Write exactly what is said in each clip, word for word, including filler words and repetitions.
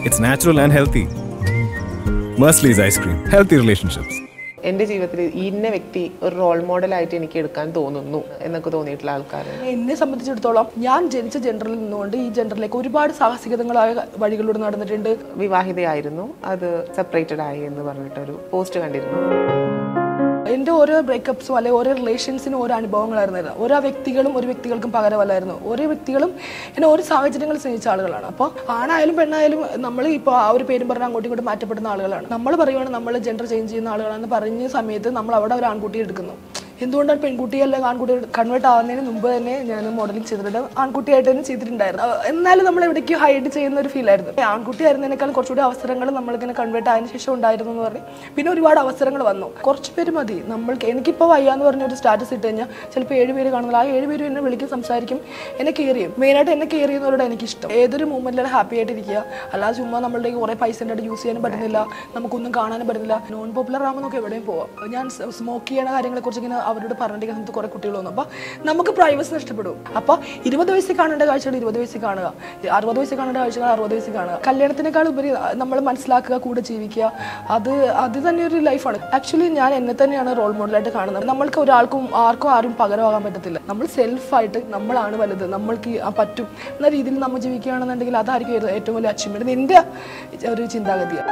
It's natural and healthy. Mersley's ice cream. Healthy relationships. എൻ്റെ ജീവിതത്തിൽ ഇന്ന വ്യക്തി ഒരു റോൾ മോഡലായിട്ട് എനിക്ക് എടുക്കാൻ തോന്നുന്നു എന്നൊക്കെ തോന്നിയിട്ടുള്ള ആൾക്കാർ എന്നെ സംബന്ധിച്ചിടത്തോളം ഞാൻ ജനിച്ച ജെൻഡറിൽ നിന്നുകൊണ്ട് ഈ ജെൻഡറിലേക്ക് ഒരുപാട് സാഹസികതകളായ വഴികളിലൂടെ നടന്നിട്ടുണ്ട്. വിവാഹിതയായിരുന്നു, അത് സെപ്പറേറ്റഡ് ആയി എന്ന് പറഞ്ഞിട്ടൊരു പോസ്റ്റ് കണ്ടിരുന്നു. എൻ്റെ ഓരോ ബ്രേക്കപ്സും അല്ലെങ്കിൽ ഓരോ റിലേഷൻസിനും ഓരോ അനുഭവങ്ങളായിരുന്നു. ഓരോ വ്യക്തികളും ഒരു വ്യക്തികൾക്കും പകരമല്ലായിരുന്നു. ഓരോ വ്യക്തികളും എന്നെ ഓരോ സാഹചര്യങ്ങൾ സ്നേഹിച്ച ആളുകളാണ്. അപ്പോൾ ആണായാലും പെണ്ണായാലും നമ്മൾ ഇപ്പോൾ ആ ഒരു പേരും പറഞ്ഞാൽ അങ്ങോട്ടും ഇങ്ങോട്ടും മാറ്റപ്പെടുന്ന ആളുകളാണ്. നമ്മൾ പറയുവാണ് നമ്മൾ ജെൻഡർ ചേഞ്ച് ചെയ്യുന്ന ആളുകളാണെന്ന് പറഞ്ഞ സമയത്ത് നമ്മൾ അവിടെ ഒരു ആൺകുട്ടിയെ എടുക്കുന്നു. എന്തുകൊണ്ടാണ് പെൺകുട്ടിയല്ല ആൺകുട്ടി കൺവേർട്ട് ആവുന്നതിന് മുമ്പ് തന്നെ ഞാൻ മോഡലിംഗ് ചെയ്തിട്ടുണ്ട്, ആൺകുട്ടിയായിട്ട് തന്നെ ചെയ്തിട്ടുണ്ടായിരുന്നു. എന്നാലും നമ്മൾ എവിടേക്ക് ഹൈഡ് ചെയ്യുന്ന ഒരു ഫീൽ ആയിരുന്നു. ആൺകുട്ടി ആയിരുന്നതിനേക്കാൾ കുറച്ചുകൂടി അവസരങ്ങൾ നമ്മളിങ്ങനെ കൺവേർട്ട് ആയതിനു ശേഷം ഉണ്ടായിരുന്നു എന്ന് പറഞ്ഞ് പിന്നെ ഒരുപാട് അവസരങ്ങൾ വന്നു. കുറച്ച് പേര് മതി നമ്മൾക്ക്. എനിക്കിപ്പോൾ വയ്യാന്ന് പറഞ്ഞ ഒരു സ്റ്റാറ്റസ് ഇട്ട് കഴിഞ്ഞാൽ ചിലപ്പോൾ ഏഴ് പേര് കാണുന്നില്ല, ആ ഏഴ് പേരും എന്നെ വിളിക്കും, സംസാരിക്കും, എന്നെ കെയർ ചെയ്യും. മെയിനായിട്ട് എന്നെ കെയർ ചെയ്യുന്നവരോട് എനിക്കിഷ്ടം. ഏതൊരു മൂവ്മെന്റിലാണ് ഹാപ്പി ആയിട്ടിരിക്കുക, അല്ലാതെ ചുമ്മാ നമ്മളുടെ കുറേ പൈസ ആയിട്ട് യൂസ് ചെയ്യാനും പറ്റുന്നില്ല, നമുക്കൊന്നും കാണാനും പറ്റുന്നില്ല. നോൺ പോപ്പുലർ ആകുമ്പോൾ നമുക്ക് എവിടെയും പോവാം. ഞാൻ സ്മോക്ക് ചെയ്യുന്ന കാര്യങ്ങളെക്കുറിച്ച് ഇങ്ങനെ അവരോട് പറഞ്ഞിരിക്കുന്ന സമയത്ത് കുറേ കുട്ടികൾ വന്നു. അപ്പോൾ നമുക്ക് പ്രൈവസി നഷ്ടപ്പെടും. അപ്പോൾ ഇരുപത് വയസ്സിൽ കാണേണ്ട കാഴ്ചകൾ ഇരുപത് വയസ്സിൽ കാണുക, അറുപത് വയസ്സിൽ കാണേണ്ട കാഴ്ചകൾ അറുപത് വയസ്സിൽ കാണുക. കല്യാണത്തിനേക്കാൾ ഉപരി നമ്മൾ മനസ്സിലാക്കുക, കൂടെ ജീവിക്കുക, അത് അത് തന്നെ ഒരു ലൈഫാണ്. ആക്ച്വലി ഞാൻ എന്നെ തന്നെയാണ് റോൾ മോഡലായിട്ട് കാണുന്നത്. നമ്മൾക്ക് ഒരാൾക്കും ആർക്കും ആരും പകരമാകാൻ പറ്റത്തില്ല. നമ്മൾ സെൽഫായിട്ട് നമ്മളാണ് വലുത്, നമ്മൾക്ക് പറ്റും എന്ന രീതിയിൽ നമ്മൾ ജീവിക്കുകയാണെന്നുണ്ടെങ്കിൽ അതായിരിക്കും ഏറ്റവും വലിയ അച്ചീവ്മെന്റ്. എൻ്റെ ഒരു ചിന്താഗതിയാണ്.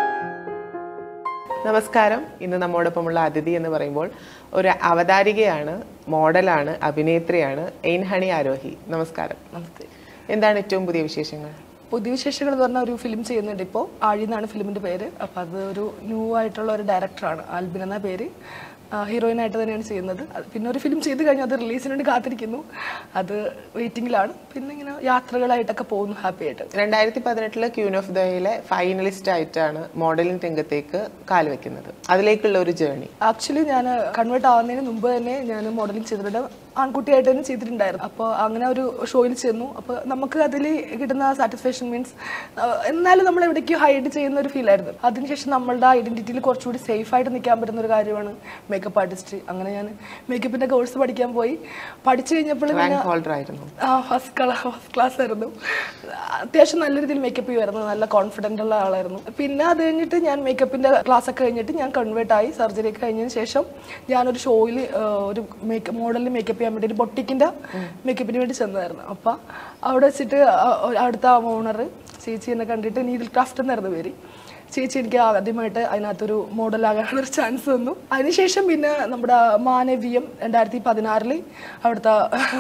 നമസ്കാരം. ഇന്ന് നമ്മോടൊപ്പമുള്ള അതിഥി എന്ന് പറയുമ്പോൾ ഒരു അവതാരികയാണ്, മോഡലാണ്, അഭിനേത്രിയാണ്. എയിൻഹണി ആരോഹി. നമസ്കാരം. നമസ്തേ. എന്താണ് ഏറ്റവും പുതിയ വിശേഷങ്ങൾ? പുതിയ വിശേഷങ്ങൾ എന്ന് പറഞ്ഞാൽ ഒരു ഫിലിം ചെയ്യുന്നുണ്ട് ഇപ്പോൾ. ആഴി എന്നാണ് ഫിലിമിൻ്റെ പേര്. അപ്പം അത് ഒരു ന്യൂ ആയിട്ടുള്ള ഒരു ഡയറക്ടറാണ്, ആൽബിൻ എന്ന പേര്. ഹീറോയിനായിട്ട് തന്നെയാണ് ചെയ്യുന്നത്. പിന്നെ ഒരു ഫിലിം ചെയ്ത് കഴിഞ്ഞാൽ അത് റിലീസിന് വേണ്ടി കാത്തിരിക്കുന്നു, അത് വെയിറ്റിംഗിലാണ്. പിന്നെ ഇങ്ങനെ യാത്രകളായിട്ടൊക്കെ പോകുന്നു ഹാപ്പി ആയിട്ട്. രണ്ടായിരത്തി പതിനെട്ടില് ക്യൂൻ ഓഫ് ദയിലെ ഫൈനലിസ്റ്റ് ആയിട്ടാണ് മോഡലിംഗ് രംഗത്തേക്ക് കാൽവെക്കുന്നത്. അതിലേക്കുള്ള ഒരു ജേർണി. ആക്ച്വലി ഞാൻ കൺവേർട്ട് ആവുന്നതിന് മുമ്പ് തന്നെ ഞാൻ മോഡലിംഗ് ചെയ്തിട്ടുണ്ട്, ആൺകുട്ടിയായിട്ട് തന്നെ ചെയ്തിട്ടുണ്ടായിരുന്നു. അപ്പോൾ അങ്ങനെ ഒരു ഷോയിൽ ചെന്നു. അപ്പോൾ നമുക്ക് അതിൽ കിട്ടുന്ന സാറ്റിസ്ഫാക്ഷൻ മീൻസ് എന്നാലും നമ്മൾ എവിടേക്ക് ഹൈഡ് ചെയ്യുന്ന ഒരു ഫീൽ ആയിരുന്നു. അതിനുശേഷം നമ്മളുടെ ഐഡന്റിറ്റിയിൽ കുറച്ചുകൂടി സേഫ് ആയിട്ട് നിൽക്കാൻ പറ്റുന്ന ഒരു കാര്യമാണ് മേക്കപ്പ് ആർട്ടിസ്റ്റ്. അങ്ങനെ ഞാൻ മേക്കപ്പിന്റെ കോഴ്സ് പഠിക്കാൻ പോയി. പഠിച്ചു കഴിഞ്ഞപ്പോൾ ഫസ്റ്റ് ഫസ്റ്റ് ക്ലാസ് ആയിരുന്നു. അത്യാവശ്യം നല്ല രീതിയിൽ മേക്കപ്പ് ചെയ്യുമായിരുന്നു, നല്ല കോൺഫിഡൻ്റ് ഉള്ള ആളായിരുന്നു. പിന്നെ അത് കഴിഞ്ഞിട്ട് ഞാൻ മേക്കപ്പിന്റെ ക്ലാസ് ഒക്കെ കഴിഞ്ഞിട്ട് ഞാൻ കൺവേർട്ട് ആയി. സർജറി ഒക്കെ കഴിഞ്ഞതിന് ശേഷം ഞാനൊരു ഷോയിൽ ഒരു മേക്കപ്പ് മോഡലിൽ മേക്കപ്പ് ചെയ്യാൻ വേണ്ടി ഒരു ബൊട്ടിക്കിന്റെ മേക്കപ്പിന് വേണ്ടി ചെന്നായിരുന്നു. അപ്പം അവിടെ വെച്ചിട്ട് അടുത്ത ഓണർ ചേച്ചി എന്നെ കണ്ടിട്ട് നീഡിൽ ക്രാഫ്റ്റ് എന്നായിരുന്നു പേര്. ചേച്ചി എനിക്ക് ആദ്യമായിട്ട് അതിനകത്തൊരു മോഡലാകാനുള്ള ഒരു ചാൻസ് തന്നു. അതിനുശേഷം പിന്നെ നമ്മുടെ മാനവീയം രണ്ടായിരത്തി പതിനാറില് അവിടുത്തെ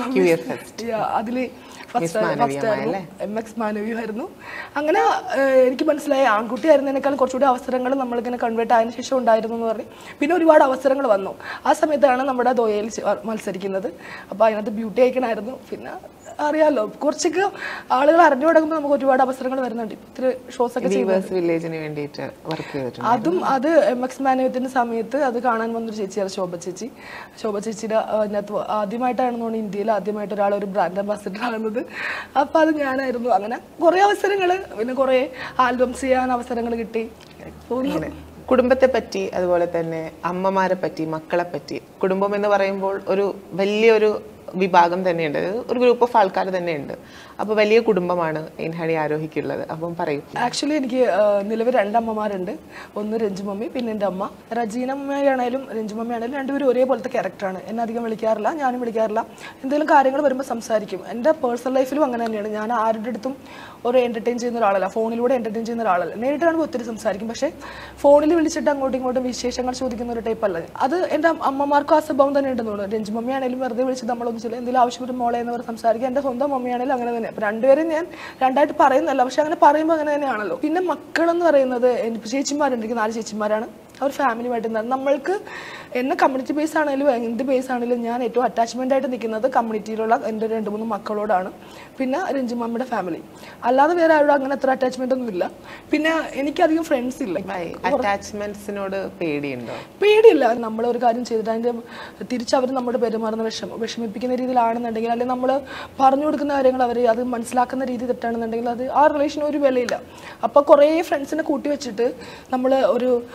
അതില് ഫസ്റ്റ് ഫസ്റ്റ് ആയിരുന്നു, എം എക്സ് മാനവീയമായിരുന്നു. അങ്ങനെ എനിക്ക് മനസ്സിലായി ആൺകുട്ടി ആയിരുന്നതിനേക്കാൾ കുറച്ചുകൂടി അവസരങ്ങൾ നമ്മളിങ്ങനെ കൺവേർട്ട് ആയതിനു ശേഷം ഉണ്ടായിരുന്നു എന്ന് പറഞ്ഞ് പിന്നെ ഒരുപാട് അവസരങ്ങൾ വന്നു. ആ സമയത്താണ് നമ്മുടെ ദോയയിൽ മത്സരിക്കുന്നത്. അപ്പോൾ അതിനകത്ത് ബ്യൂട്ടി ഐക്കണായിരുന്നു. പിന്നെ അറിയാലോ കുറച്ചൊക്കെ ആളുകൾ അറിഞ്ഞു തുടങ്ങുമ്പോൾ നമുക്ക് ഒരുപാട് അവസരങ്ങൾ വരുന്നുണ്ട്. ഇത്തിരി ഷോസ് ഒക്കെ വില്ലേജിന് വേണ്ടിയിട്ട് വർക്ക് ചെയ്തിട്ടുണ്ട്. അതും അത് എം എക്സ് മാനവ്യത്തിന്റെ സമയത്ത് അത് കാണാൻ വന്നൊരു ചേച്ചിയാണ് ശോഭ ചേച്ചി. ശോഭ ചേച്ചിയുടെ അതിനകത്ത് ആദ്യമായിട്ടാണെന്ന് തോന്നുന്നു ഇന്ത്യയിൽ ആദ്യമായിട്ട് ഒരാൾ ഒരു ബ്രാൻഡ് അംബാസിഡർ ആകുന്നത്. അപ്പം അത് ഞാനായിരുന്നു. അങ്ങനെ കുറേ അവസരങ്ങൾ, പിന്നെ കുറേ ആൽബംസ് ചെയ്യാൻ അവസരങ്ങൾ കിട്ടി. കുടുംബത്തെ പറ്റി, അതുപോലെ തന്നെ അമ്മമാരെ പറ്റി, മക്കളെ പറ്റി. കുടുംബം എന്ന് പറയുമ്പോൾ ഒരു വലിയൊരു വിഭാഗം തന്നെയുണ്ട്, ഒരു ഗ്രൂപ്പ് ഓഫ് ആൾക്കാർ തന്നെയുണ്ട്. അപ്പോൾ വലിയ കുടുംബമാണ് എയിൻഹണി ആരോഹിക്കുള്ളത്. അപ്പം പറയൂ. ആക്ച്വലി എനിക്ക് നിലവിൽ രണ്ടമ്മമാരുണ്ട്. ഒന്ന് രഞ്ജുമമ്മി, പിന്നെ എൻ്റെ അമ്മ. റജീനമ്മയാണേലും രഞ്ജുമമ്മയാണേലും രണ്ടുപേരും ഒരേപോലത്തെ ക്യാരക്ടറാണ്. എന്നെ അധികം വിളിക്കാറില്ല, ഞാനും വിളിക്കാറില്ല. എന്തെങ്കിലും കാര്യങ്ങൾ വരുമ്പോൾ സംസാരിക്കും. എൻ്റെ പേഴ്സണൽ ലൈഫിലും അങ്ങനെ തന്നെയാണ്. ഞാൻ ആരുടെ അടുത്തും ഒരു എൻ്റർടൈൻ ചെയ്യുന്ന ഒരാളല്ല, ഫോണിലൂടെ എൻ്റർടൈൻ ചെയ്യുന്ന ഒരാളല്ല. നേരിട്ട് കാണുമ്പോൾ ഒത്തിരി സംസാരിക്കും, പക്ഷേ ഫോണിൽ വിളിച്ചിട്ട് അങ്ങോട്ടും ഇങ്ങോട്ടും വിശേഷങ്ങൾ ചോദിക്കുന്ന ഒരു ടൈപ്പ് അല്ല. അത് എൻ്റെ അമ്മമാർക്കും ആ സ്വഭാവം തന്നെ ഉണ്ടെന്ന് തോന്നുന്നു. രഞ്ജുമമ്മയാണേലും വെറുതെ വിളിച്ച് നമ്മളൊന്നും ചില എന്തെങ്കിലും ആവശ്യപ്പെട്ട് മോളെ എന്നവർ സംസാരിക്കുക. എൻ്റെ സ്വന്തം മമ്മിയാണെങ്കിലും അങ്ങനെ തന്നെ. അപ്പം രണ്ടുപേരും ഞാൻ രണ്ടായിട്ട് പറയുന്നല്ല, പക്ഷെ അങ്ങനെ പറയുമ്പോൾ അങ്ങനെ തന്നെയാണല്ലോ. പിന്നെ മക്കളെന്ന് പറയുന്നത് എനിക്ക് ചേച്ചിമാരുണ്ട്, എനിക്ക് നാല് ചേച്ചിമാരാണ്. അവർ ഫാമിലിയുമായിട്ട് നമ്മൾക്ക് എന്നെ കമ്മ്യൂണിറ്റി ബേസ് ആണെങ്കിലും എന്ത് ബേസ് ആണെങ്കിലും ഞാൻ ഏറ്റവും അറ്റാച്ച്മെൻ്റ് ആയിട്ട് നിൽക്കുന്നത് കമ്മ്യൂണിറ്റിയിലുള്ള എൻ്റെ രണ്ട് മൂന്ന് മക്കളോടാണ്. പിന്നെ രഞ്ജുമമ്മയുടെ ഫാമിലി, അല്ലാതെ വേറെ ആരോടും അങ്ങനെ അത്ര അറ്റാച്ച്മെൻ്റ് ഒന്നും ഇല്ല. പിന്നെ എനിക്കധികം ഫ്രണ്ട്സ് ഇല്ല. അറ്റാച്ച്മെന്റ്സിനോട് പേടിയുണ്ടോ? പേടിയില്ല. നമ്മളൊരു കാര്യം ചെയ്തിട്ട് അതിൻ്റെ തിരിച്ചവർ നമ്മുടെ പെരുമാറുന്ന വിഷമം വിഷമിപ്പിക്കുന്ന രീതിയിലാണെന്നുണ്ടെങ്കിൽ, അല്ലെങ്കിൽ നമ്മൾ പറഞ്ഞു കൊടുക്കുന്ന കാര്യങ്ങൾ അവർ അത് മനസ്സിലാക്കുന്ന രീതി തെറ്റാണെന്നുണ്ടെങ്കിൽ അത് ആ റിലേഷൻ ഒരു വിലയില്ല. അപ്പോൾ കുറേ ഫ്രണ്ട്സിനെ കൂട്ടി വെച്ചിട്ട് നമ്മൾ ഒരു പാർട്ടി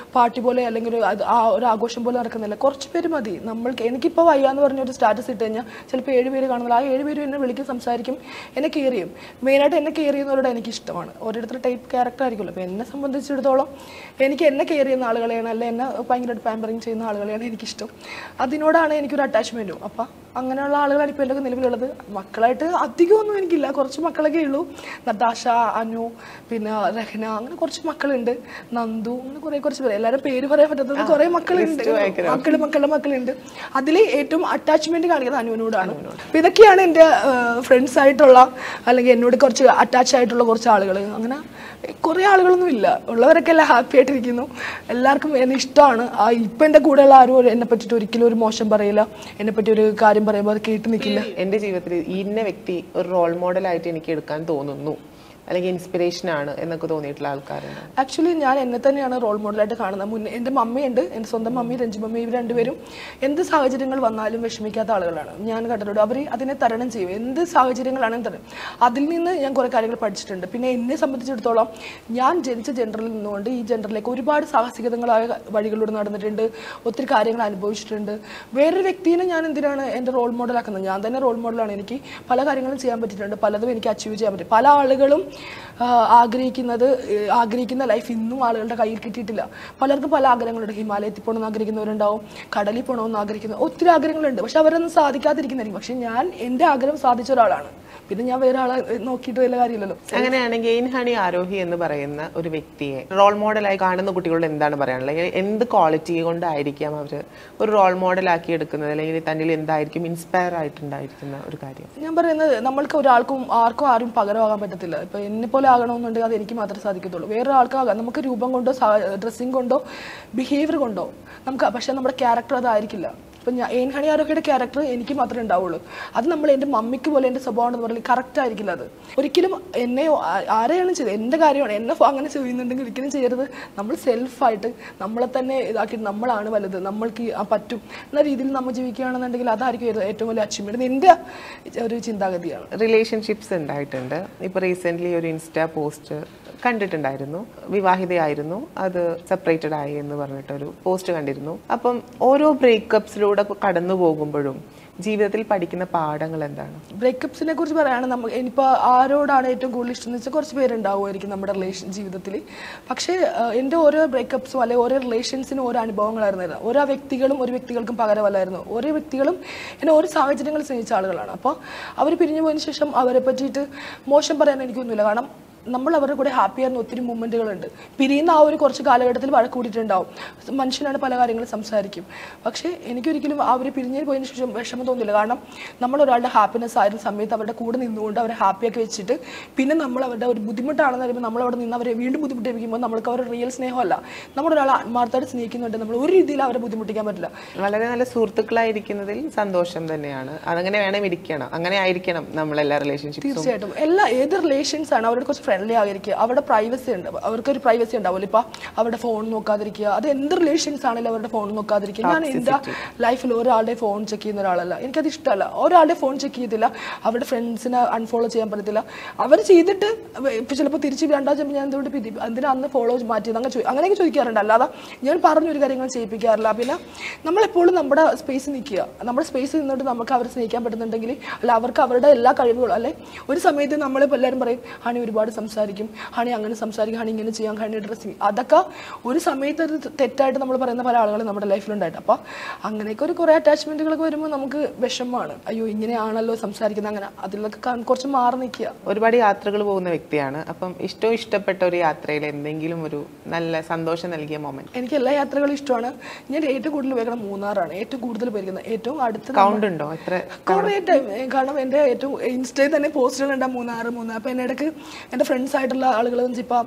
പോലെ അല്ലെങ്കിൽ ആ ഒരു ആഘോഷം പോലെ നടക്കുന്നില്ല. കുറച്ച് പേര് മതി. നമ്മൾക്ക് എനിക്കിപ്പോൾ വയ്യാന്ന് പറഞ്ഞ ഒരു സ്റ്റാറ്റസ് ഇട്ട് കഴിഞ്ഞാൽ ചിലപ്പോൾ ഏഴ് പേര് കാണുന്നില്ല. ആ ഏഴ് പേരും എന്നെ വിളിക്കും, സംസാരിക്കും, എന്നെ കെയർ ചെയ്യും. മെയിനായിട്ട് എന്നെ കെയർ ചെയ്യുന്നവരോട് എനിക്ക് ഇഷ്ടമാണ്. ഓരോരുത്തർ ടൈപ്പ് ക്യാരക്ടർ ആയിരിക്കുമല്ലോ. അപ്പോൾ എന്നെ സംബന്ധിച്ചിടത്തോളം എനിക്ക് എന്നെ കെയർ ചെയ്യുന്ന ആളുകളെയാണ്, അല്ലെങ്കിൽ എന്നെ ഭയങ്കരമായിട്ട് പാമ്പറിങ് ചെയ്യുന്ന ആളുകളെയാണ് എനിക്കിഷ്ടം. അതിനോടാണ് എനിക്കൊരു അറ്റാച്ച്മെൻറ്റും. അപ്പം അങ്ങനെയുള്ള ആളുകളാണ് ഇപ്പോൾ എൻ്റെ നിലവിലുള്ളത്. മക്കളായിട്ട് അധികമൊന്നും എനിക്കില്ല, കുറച്ച് മക്കളൊക്കെ ഉള്ളൂ. നതാഷ, അനു, പിന്നെ രഹ്ന, അങ്ങനെ കുറച്ച് മക്കളുണ്ട്. നന്ദു, അങ്ങനെ കുറേ കുറച്ച് പേര്, എല്ലാവരും പേര് പറയാൻ പറ്റാത്തത് കുറേ മക്കളുണ്ട്. മക്കൾ മക്കളുടെ മക്കളുണ്ട്. അതിൽ ഏറ്റവും അറ്റാച്ച്മെന്റ് കാണിക്കുന്നത് അനുവിനോടാണ്. അപ്പം ഇതൊക്കെയാണ് എൻ്റെ ഫ്രണ്ട്സ് ആയിട്ടുള്ള, അല്ലെങ്കിൽ എന്നോട് കുറച്ച് അറ്റാച്ച് ആയിട്ടുള്ള കുറച്ച് ആളുകൾ. അങ്ങനെ കുറേ ആളുകളൊന്നും ഇല്ല. ഉള്ളവരൊക്കെ എല്ലാം ഹാപ്പി ആയിട്ടിരിക്കുന്നു. എല്ലാവർക്കും എന്നെ ഇഷ്ടമാണ്. ആ ഇപ്പം എൻ്റെ കൂടെയുള്ള ആരും എന്നെ പറ്റിയിട്ട് ഒരിക്കലും ഒരു മോശം പറയില്ല. എന്നെ പറ്റി ഒരു കാര്യം പറയുമ്പോൾ അത് കേട്ട് നിൽക്കില്ല. എൻ്റെ ജീവിതത്തിൽ ഇന്ന വ്യക്തി ഒരു റോൾ മോഡലായിട്ട് എനിക്ക് എടുക്കാൻ തോന്നുന്നു, അല്ലെങ്കിൽ ഇൻസ്പിറേഷൻ ആണ് എന്നൊക്കെ തോന്നിയിട്ടുള്ള ആൾക്കാരുണ്ട്. ആക്ച്വലി ഞാൻ എന്നെ തന്നെയാണ് റോൾ മോഡലായിട്ട് കാണുന്നത്. മുന്നേ എൻ്റെ മമ്മിയുണ്ട്, എൻ്റെ സ്വന്തം മമ്മി രഞ്ജു മമ്മി, ഇവർ രണ്ടുപേരും എന്ത് സാഹചര്യങ്ങൾ വന്നാലും വിഷമിക്കാത്ത ആളുകളാണ്. ഞാൻ കണ്ടിട്ടുണ്ട് അവർ അതിനെ തരണം ചെയ്യും. എന്ത് സാഹചര്യങ്ങളാണെന്ന് തരണം. അതിൽ നിന്ന് ഞാൻ കുറേ കാര്യങ്ങൾ പഠിച്ചിട്ടുണ്ട്. പിന്നെ എന്നെ സംബന്ധിച്ചിടത്തോളം ഞാൻ ജനിച്ച ജെൻഡറിൽ നിന്നുകൊണ്ട് ഈ ജെൻഡറിലേക്ക് ഒരുപാട് സാഹസികതകളായ വഴികളിലൂടെ നടന്നിട്ടുണ്ട്, ഒത്തിരി കാര്യങ്ങൾ അനുഭവിച്ചിട്ടുണ്ട്. വേറൊരു വ്യക്തിയെ ഞാൻ എന്തിനാണ് എൻ്റെ റോൾ മോഡലാക്കുന്നത്? ഞാൻ തന്നെ റോൾ മോഡലാണ്. എനിക്ക് പല കാര്യങ്ങളും ചെയ്യാൻ പറ്റിയിട്ടുണ്ട്, പലതും എനിക്ക് അച്ചീവ് ചെയ്യാൻ പറ്റും. പല ആളുകളും ആഗ്രഹിക്കുന്നത് ആഗ്രഹിക്കുന്ന ലൈഫ് ഇന്നും ആളുകളുടെ കയ്യിൽ കിട്ടിയിട്ടില്ല. പലർക്കും പല ആഗ്രഹങ്ങളുണ്ട്. ഹിമാലയത്തിൽ പോകണമെന്ന് ആഗ്രഹിക്കുന്നവരുണ്ടാവും, കടലിൽ പോകണമെന്ന് ആഗ്രഹിക്കുന്ന ഒത്തിരി ആഗ്രഹങ്ങളുണ്ട്. പക്ഷെ അവരൊന്നും സാധിക്കാതിരിക്കുന്നതായിരിക്കും. പക്ഷെ ഞാൻ എൻ്റെ ആഗ്രഹം സാധിച്ച ഒരാളാണ്. പിന്നെ ഞാൻ വേറെ ആളെ നോക്കിയിട്ട് വല്ല കാര്യമില്ലല്ലോ. അങ്ങനെയാണെങ്കിൽ ഗെയിൻ ഹണി ആരോഹി എന്ന് പറയുന്ന ഒരു വ്യക്തിയെ റോൾ മോഡലായി കാണുന്ന കുട്ടികളോട് എന്താണ് പറയാനുള്ളത്? എന്ത് ക്വാളിറ്റി കൊണ്ടായിരിക്കാം അവർ ഒരു റോൾ മോഡലാക്കി എടുക്കുന്നത്, അല്ലെങ്കിൽ തന്നിൽ എന്തായിരിക്കും ഇൻസ്പയർ ആയിട്ടുണ്ടായിരിക്കുന്ന ഒരു കാര്യം? ഞാൻ പറയുന്നത്, നമ്മൾക്ക് ഒരാൾക്കും ആർക്കും ആരും പകരമാകാൻ പറ്റത്തില്ല. ഇപ്പം എന്നെ പോലെ ആകണമെന്നുണ്ടെങ്കിൽ അത് എനിക്ക് മാത്രമേ സാധിക്കത്തുള്ളൂ. വേറെ ആൾക്കാകാം. നമുക്ക് രൂപം കൊണ്ടോ ഡ്രസ്സിങ് കൊണ്ടോ ബിഹേവിയർ കൊണ്ടോ നമുക്ക്, പക്ഷെ നമ്മുടെ ക്യാരക്ടർ അതായിരിക്കില്ല. ഇപ്പം ഞാൻ ഗെയിൻ ഹണി ആരോഹിയുടെ ക്യാരക്ടർ എനിക്ക് മാത്രമേ ഉണ്ടാവുള്ളൂ. അത് നമ്മൾ എൻ്റെ മമ്മിക്ക് പോലെ എൻ്റെ സ്വഭാവം എന്ന് പറഞ്ഞാൽ കറക്റ്റ് ആയിരിക്കില്ല. അത് ഒരിക്കലും എന്നെയോ ആരെയാണ് ചെയ്തത്, എൻ്റെ കാര്യമാണ്, എന്നെ അങ്ങനെ ചെയ്യുന്നുണ്ടെങ്കിൽ ഒരിക്കലും ചെയ്യരുത്. നമ്മൾ സെൽഫായിട്ട് നമ്മളെ തന്നെ ഇതാക്കിയിട്ട് നമ്മളാണ് വലുത്, നമ്മൾക്ക് പറ്റും എന്ന രീതിയിൽ നമ്മൾ ജീവിക്കുകയാണെന്നുണ്ടെങ്കിൽ അതായിരിക്കും ഏറ്റവും വലിയ അച്ചീവ്മെൻറ്റ്. എൻ്റെ ഒരു ചിന്താഗതിയാണ്. റിലേഷൻഷിപ്സ് ഉണ്ടായിട്ടുണ്ട്. ഇപ്പോൾ റീസെൻ്റ്ലി ഒരു ഇൻസ്റ്റാ പോസ്റ്റ് കണ്ടിട്ടുണ്ടായിരുന്നു. വിവാഹിതയായിരുന്നു, അത് സെപ്പറേറ്റഡ് ആയി എന്ന് പറഞ്ഞിട്ടൊരു പോസ്റ്റ് കണ്ടിരുന്നു. അപ്പം ഓരോ ബ്രേക്കപ്സിലൂടെ കടന്നു പോകുമ്പോഴും ജീവിതത്തിൽ പഠിക്കുന്ന പാഠങ്ങൾ എന്താണ്? ബ്രേക്കപ്സിനെ കുറിച്ച് പറയുകയാണെങ്കിൽ നമ്മൾ ഇനിയിപ്പോൾ ആരോടാണ് ഏറ്റവും കൂടുതൽ ഇഷ്ടം എന്ന് വെച്ചാൽ കുറച്ച് പേരുണ്ടാവുമായിരിക്കും നമ്മുടെ റിലേഷൻ ജീവിതത്തിൽ. പക്ഷേ എൻ്റെ ഓരോ ബ്രേക്കപ്സും അല്ലെങ്കിൽ ഓരോ റിലേഷൻസിനും ഓരോ അനുഭവങ്ങളായിരുന്നു. ഓരോ വ്യക്തികളും ഒരു വ്യക്തികൾക്കും പകരമല്ലായിരുന്നു. ഓരോ വ്യക്തികളും എന്നെ ഓരോ സാഹചര്യങ്ങൾ സ്നേഹിച്ച ആളുകളാണ്. അപ്പോൾ അവർ പിരിഞ്ഞു പോയതിനു ശേഷം അവരെ പറ്റിയിട്ട് മോശം പറയാൻ എനിക്കൊന്നുമില്ല. കാരണം നമ്മൾ അവരുടെ കൂടെ ഹാപ്പി ആയിരുന്ന ഒത്തിരി മൂമെൻറ്റുകളുണ്ട്. പിരിയുന്ന ആ ഒരു കുറച്ച് കാലഘട്ടത്തിൽ വഴക്ക് കൂടിയിട്ടുണ്ടാവും. മനുഷ്യനാണ്, പല കാര്യങ്ങളും സംസാരിക്കും. പക്ഷേ എനിക്കൊരിക്കലും അവർ പിരിഞ്ഞു പോയതിനു ശേഷം വിഷമം തോന്നില്ല. കാരണം നമ്മൾ ഒരാളുടെ ഹാപ്പിനെസ് ആയിരുന്ന സമയത്ത് അവരുടെ കൂടെ നിന്നുകൊണ്ട് അവരെ ഹാപ്പിയാക്കി വെച്ചിട്ട് പിന്നെ നമ്മൾ അവരുടെ ഒരു ബുദ്ധിമുട്ടാണെന്ന് പറയുമ്പോൾ നമ്മൾ അവിടെ നിന്ന് അവരെ വീണ്ടും ബുദ്ധിമുട്ടിപ്പിക്കുമ്പോൾ നമ്മൾക്ക് അവരുടെ റിയൽ സ്നേഹമല്ല. നമ്മുടെ ഒരാളെ ആത്മാർത്ഥമായിട്ട് സ്നേഹിക്കുന്നുണ്ട്, നമ്മൾ ഒരു രീതിയിൽ അവരെ ബുദ്ധിമുട്ടിക്കാൻ പറ്റില്ല. വളരെ നല്ല സുഹൃത്തുക്കളായിരിക്കുന്നതിൽ സന്തോഷം തന്നെയാണ്. അതങ്ങനെ വേണം ഇരിക്കണം, അങ്ങനെ ആയിരിക്കണം നമ്മളെല്ലാ റിലേഷൻഷിപ്പ്. തീർച്ചയായിട്ടും എല്ലാ ഏത് റിലേഷൻസ് ആണ് അവരുടെ കുറച്ച് ഫ്രണ്ട്ലി ആയിരിക്കുക, അവരുടെ പ്രൈവസി ഉണ്ട്, അവർക്കൊരു പ്രൈവസി ഉണ്ടാവില്ല. ഇപ്പം അവരുടെ ഫോൺ നോക്കാതിരിക്കുക, അത് എന്ത് റിലേഷൻസ് ആണെങ്കിലും അവരുടെ ഫോൺ നോക്കാതിരിക്കുക. ഞാൻ എൻ്റെ ലൈഫിൽ ഒരാളുടെ ഫോൺ ചെക്ക് ചെയ്യുന്ന ഒരാളല്ല, എനിക്കത് ഇഷ്ടമല്ല. ഒരാളുടെ ഫോൺ ചെക്ക് ചെയ്തില്ല, അവരുടെ ഫ്രണ്ട്സിനെ അൺഫോളോ ചെയ്യാൻ പറ്റത്തില്ല. അവർ ചെയ്തിട്ട് ഇപ്പം ചിലപ്പോൾ തിരിച്ച് രണ്ടാം ചെമ്പോൾ ഞാൻ എന്തുകൊണ്ട് പിരി എന്തിനാ അന്ന് ഫോളോ മാറ്റിയത് അങ്ങനെ ചോദിക്കും, അങ്ങനെയൊക്കെ ചോദിക്കാറുണ്ട്. അല്ലാതെ ഞാൻ പറഞ്ഞൊരു കാര്യങ്ങൾ ചെയ്യിപ്പിക്കാറില്ല. പിന്നെ നമ്മളെപ്പോഴും നമ്മുടെ സ്പേസ് നിൽക്കുക, നമ്മുടെ സ്പേസ് നിന്നിട്ട് നമുക്ക് അവരെ സ്നേഹിക്കാൻ പറ്റുന്നുണ്ടെങ്കിൽ, അല്ല അവർക്ക് അവരുടെ എല്ലാ കഴിവുകളും, അല്ലെ ഒരു സമയത്ത് നമ്മളിപ്പോൾ എല്ലാവരും പറയും ഹണി ഒരുപാട് സംസാരിക്കും, ഹണി അങ്ങനെ സംസാരിക്കും, ഹണി ഇങ്ങനെ ചെയ്യാം, ഹണി ഡ്രസ്സിങ്, അതൊക്കെ ഒരു സമയത്ത് ഒരു തെറ്റായിട്ട് നമ്മൾ പറയുന്ന പല ആളുകളും നമ്മുടെ ലൈഫിലുണ്ടായിട്ട്. അപ്പോൾ അങ്ങനെയൊക്കെ ഒരു കുറേ അറ്റാച്ച്മെൻറ്റുകളൊക്കെ വരുമ്പോൾ നമുക്ക് വിഷമമാണ്. അയ്യോ ഇങ്ങനെയാണല്ലോ സംസാരിക്കുന്നത്, അങ്ങനെ അതിലൊക്കെ കുറച്ച് മാറി നിൽക്കുക. ഒരുപാട് യാത്രകൾ പോകുന്ന വ്യക്തിയാണ്. അപ്പം ഇഷ്ടവും ഇഷ്ടപ്പെട്ട ഒരു യാത്രയിൽ എന്തെങ്കിലും ഒരു നല്ല സന്തോഷം നൽകിയ മൊമെന്റ്? എനിക്ക് എല്ലാ യാത്രകളും ഇഷ്ടമാണ്. ഞാൻ ഏറ്റവും കൂടുതൽ പോയിരിക്കുന്നത് മൂന്നാറാണ്, ഏറ്റവും കൂടുതൽ പോയിരിക്കുന്നത്. ഏറ്റവും അടുത്ത് കൗണ്ട് ഉണ്ടോ എത്ര? കുറേ ടൈം, കാരണം എൻ്റെ ഏറ്റവും ഇൻസ്റ്റയിൽ തന്നെ പോസ്റ്റുകളുണ്ടാകും മൂന്നാറ് മൂന്നാർ. അപ്പോൾ എൻ്റെ ഇടയ്ക്ക് എൻ്റെ ഫ്രണ്ട്സ് ആയിട്ടുള്ള ആളുകൾ ഇപ്പം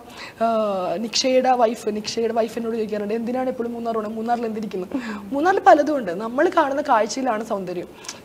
നിക്ഷയുടെ വൈഫ് നിക്ഷയുടെ വൈഫിനോട് ചോദിക്കാറുണ്ട് എന്തിനാണ് എപ്പോഴും മൂന്നാർ പോകണം, മൂന്നാറിൽ എന്തിരിക്കുന്നു. മൂന്നാറിൽ പലതും ഉണ്ട്. നമ്മൾ കാണുന്ന കാഴ്ചയിലാണ് സൗന്ദര്യം.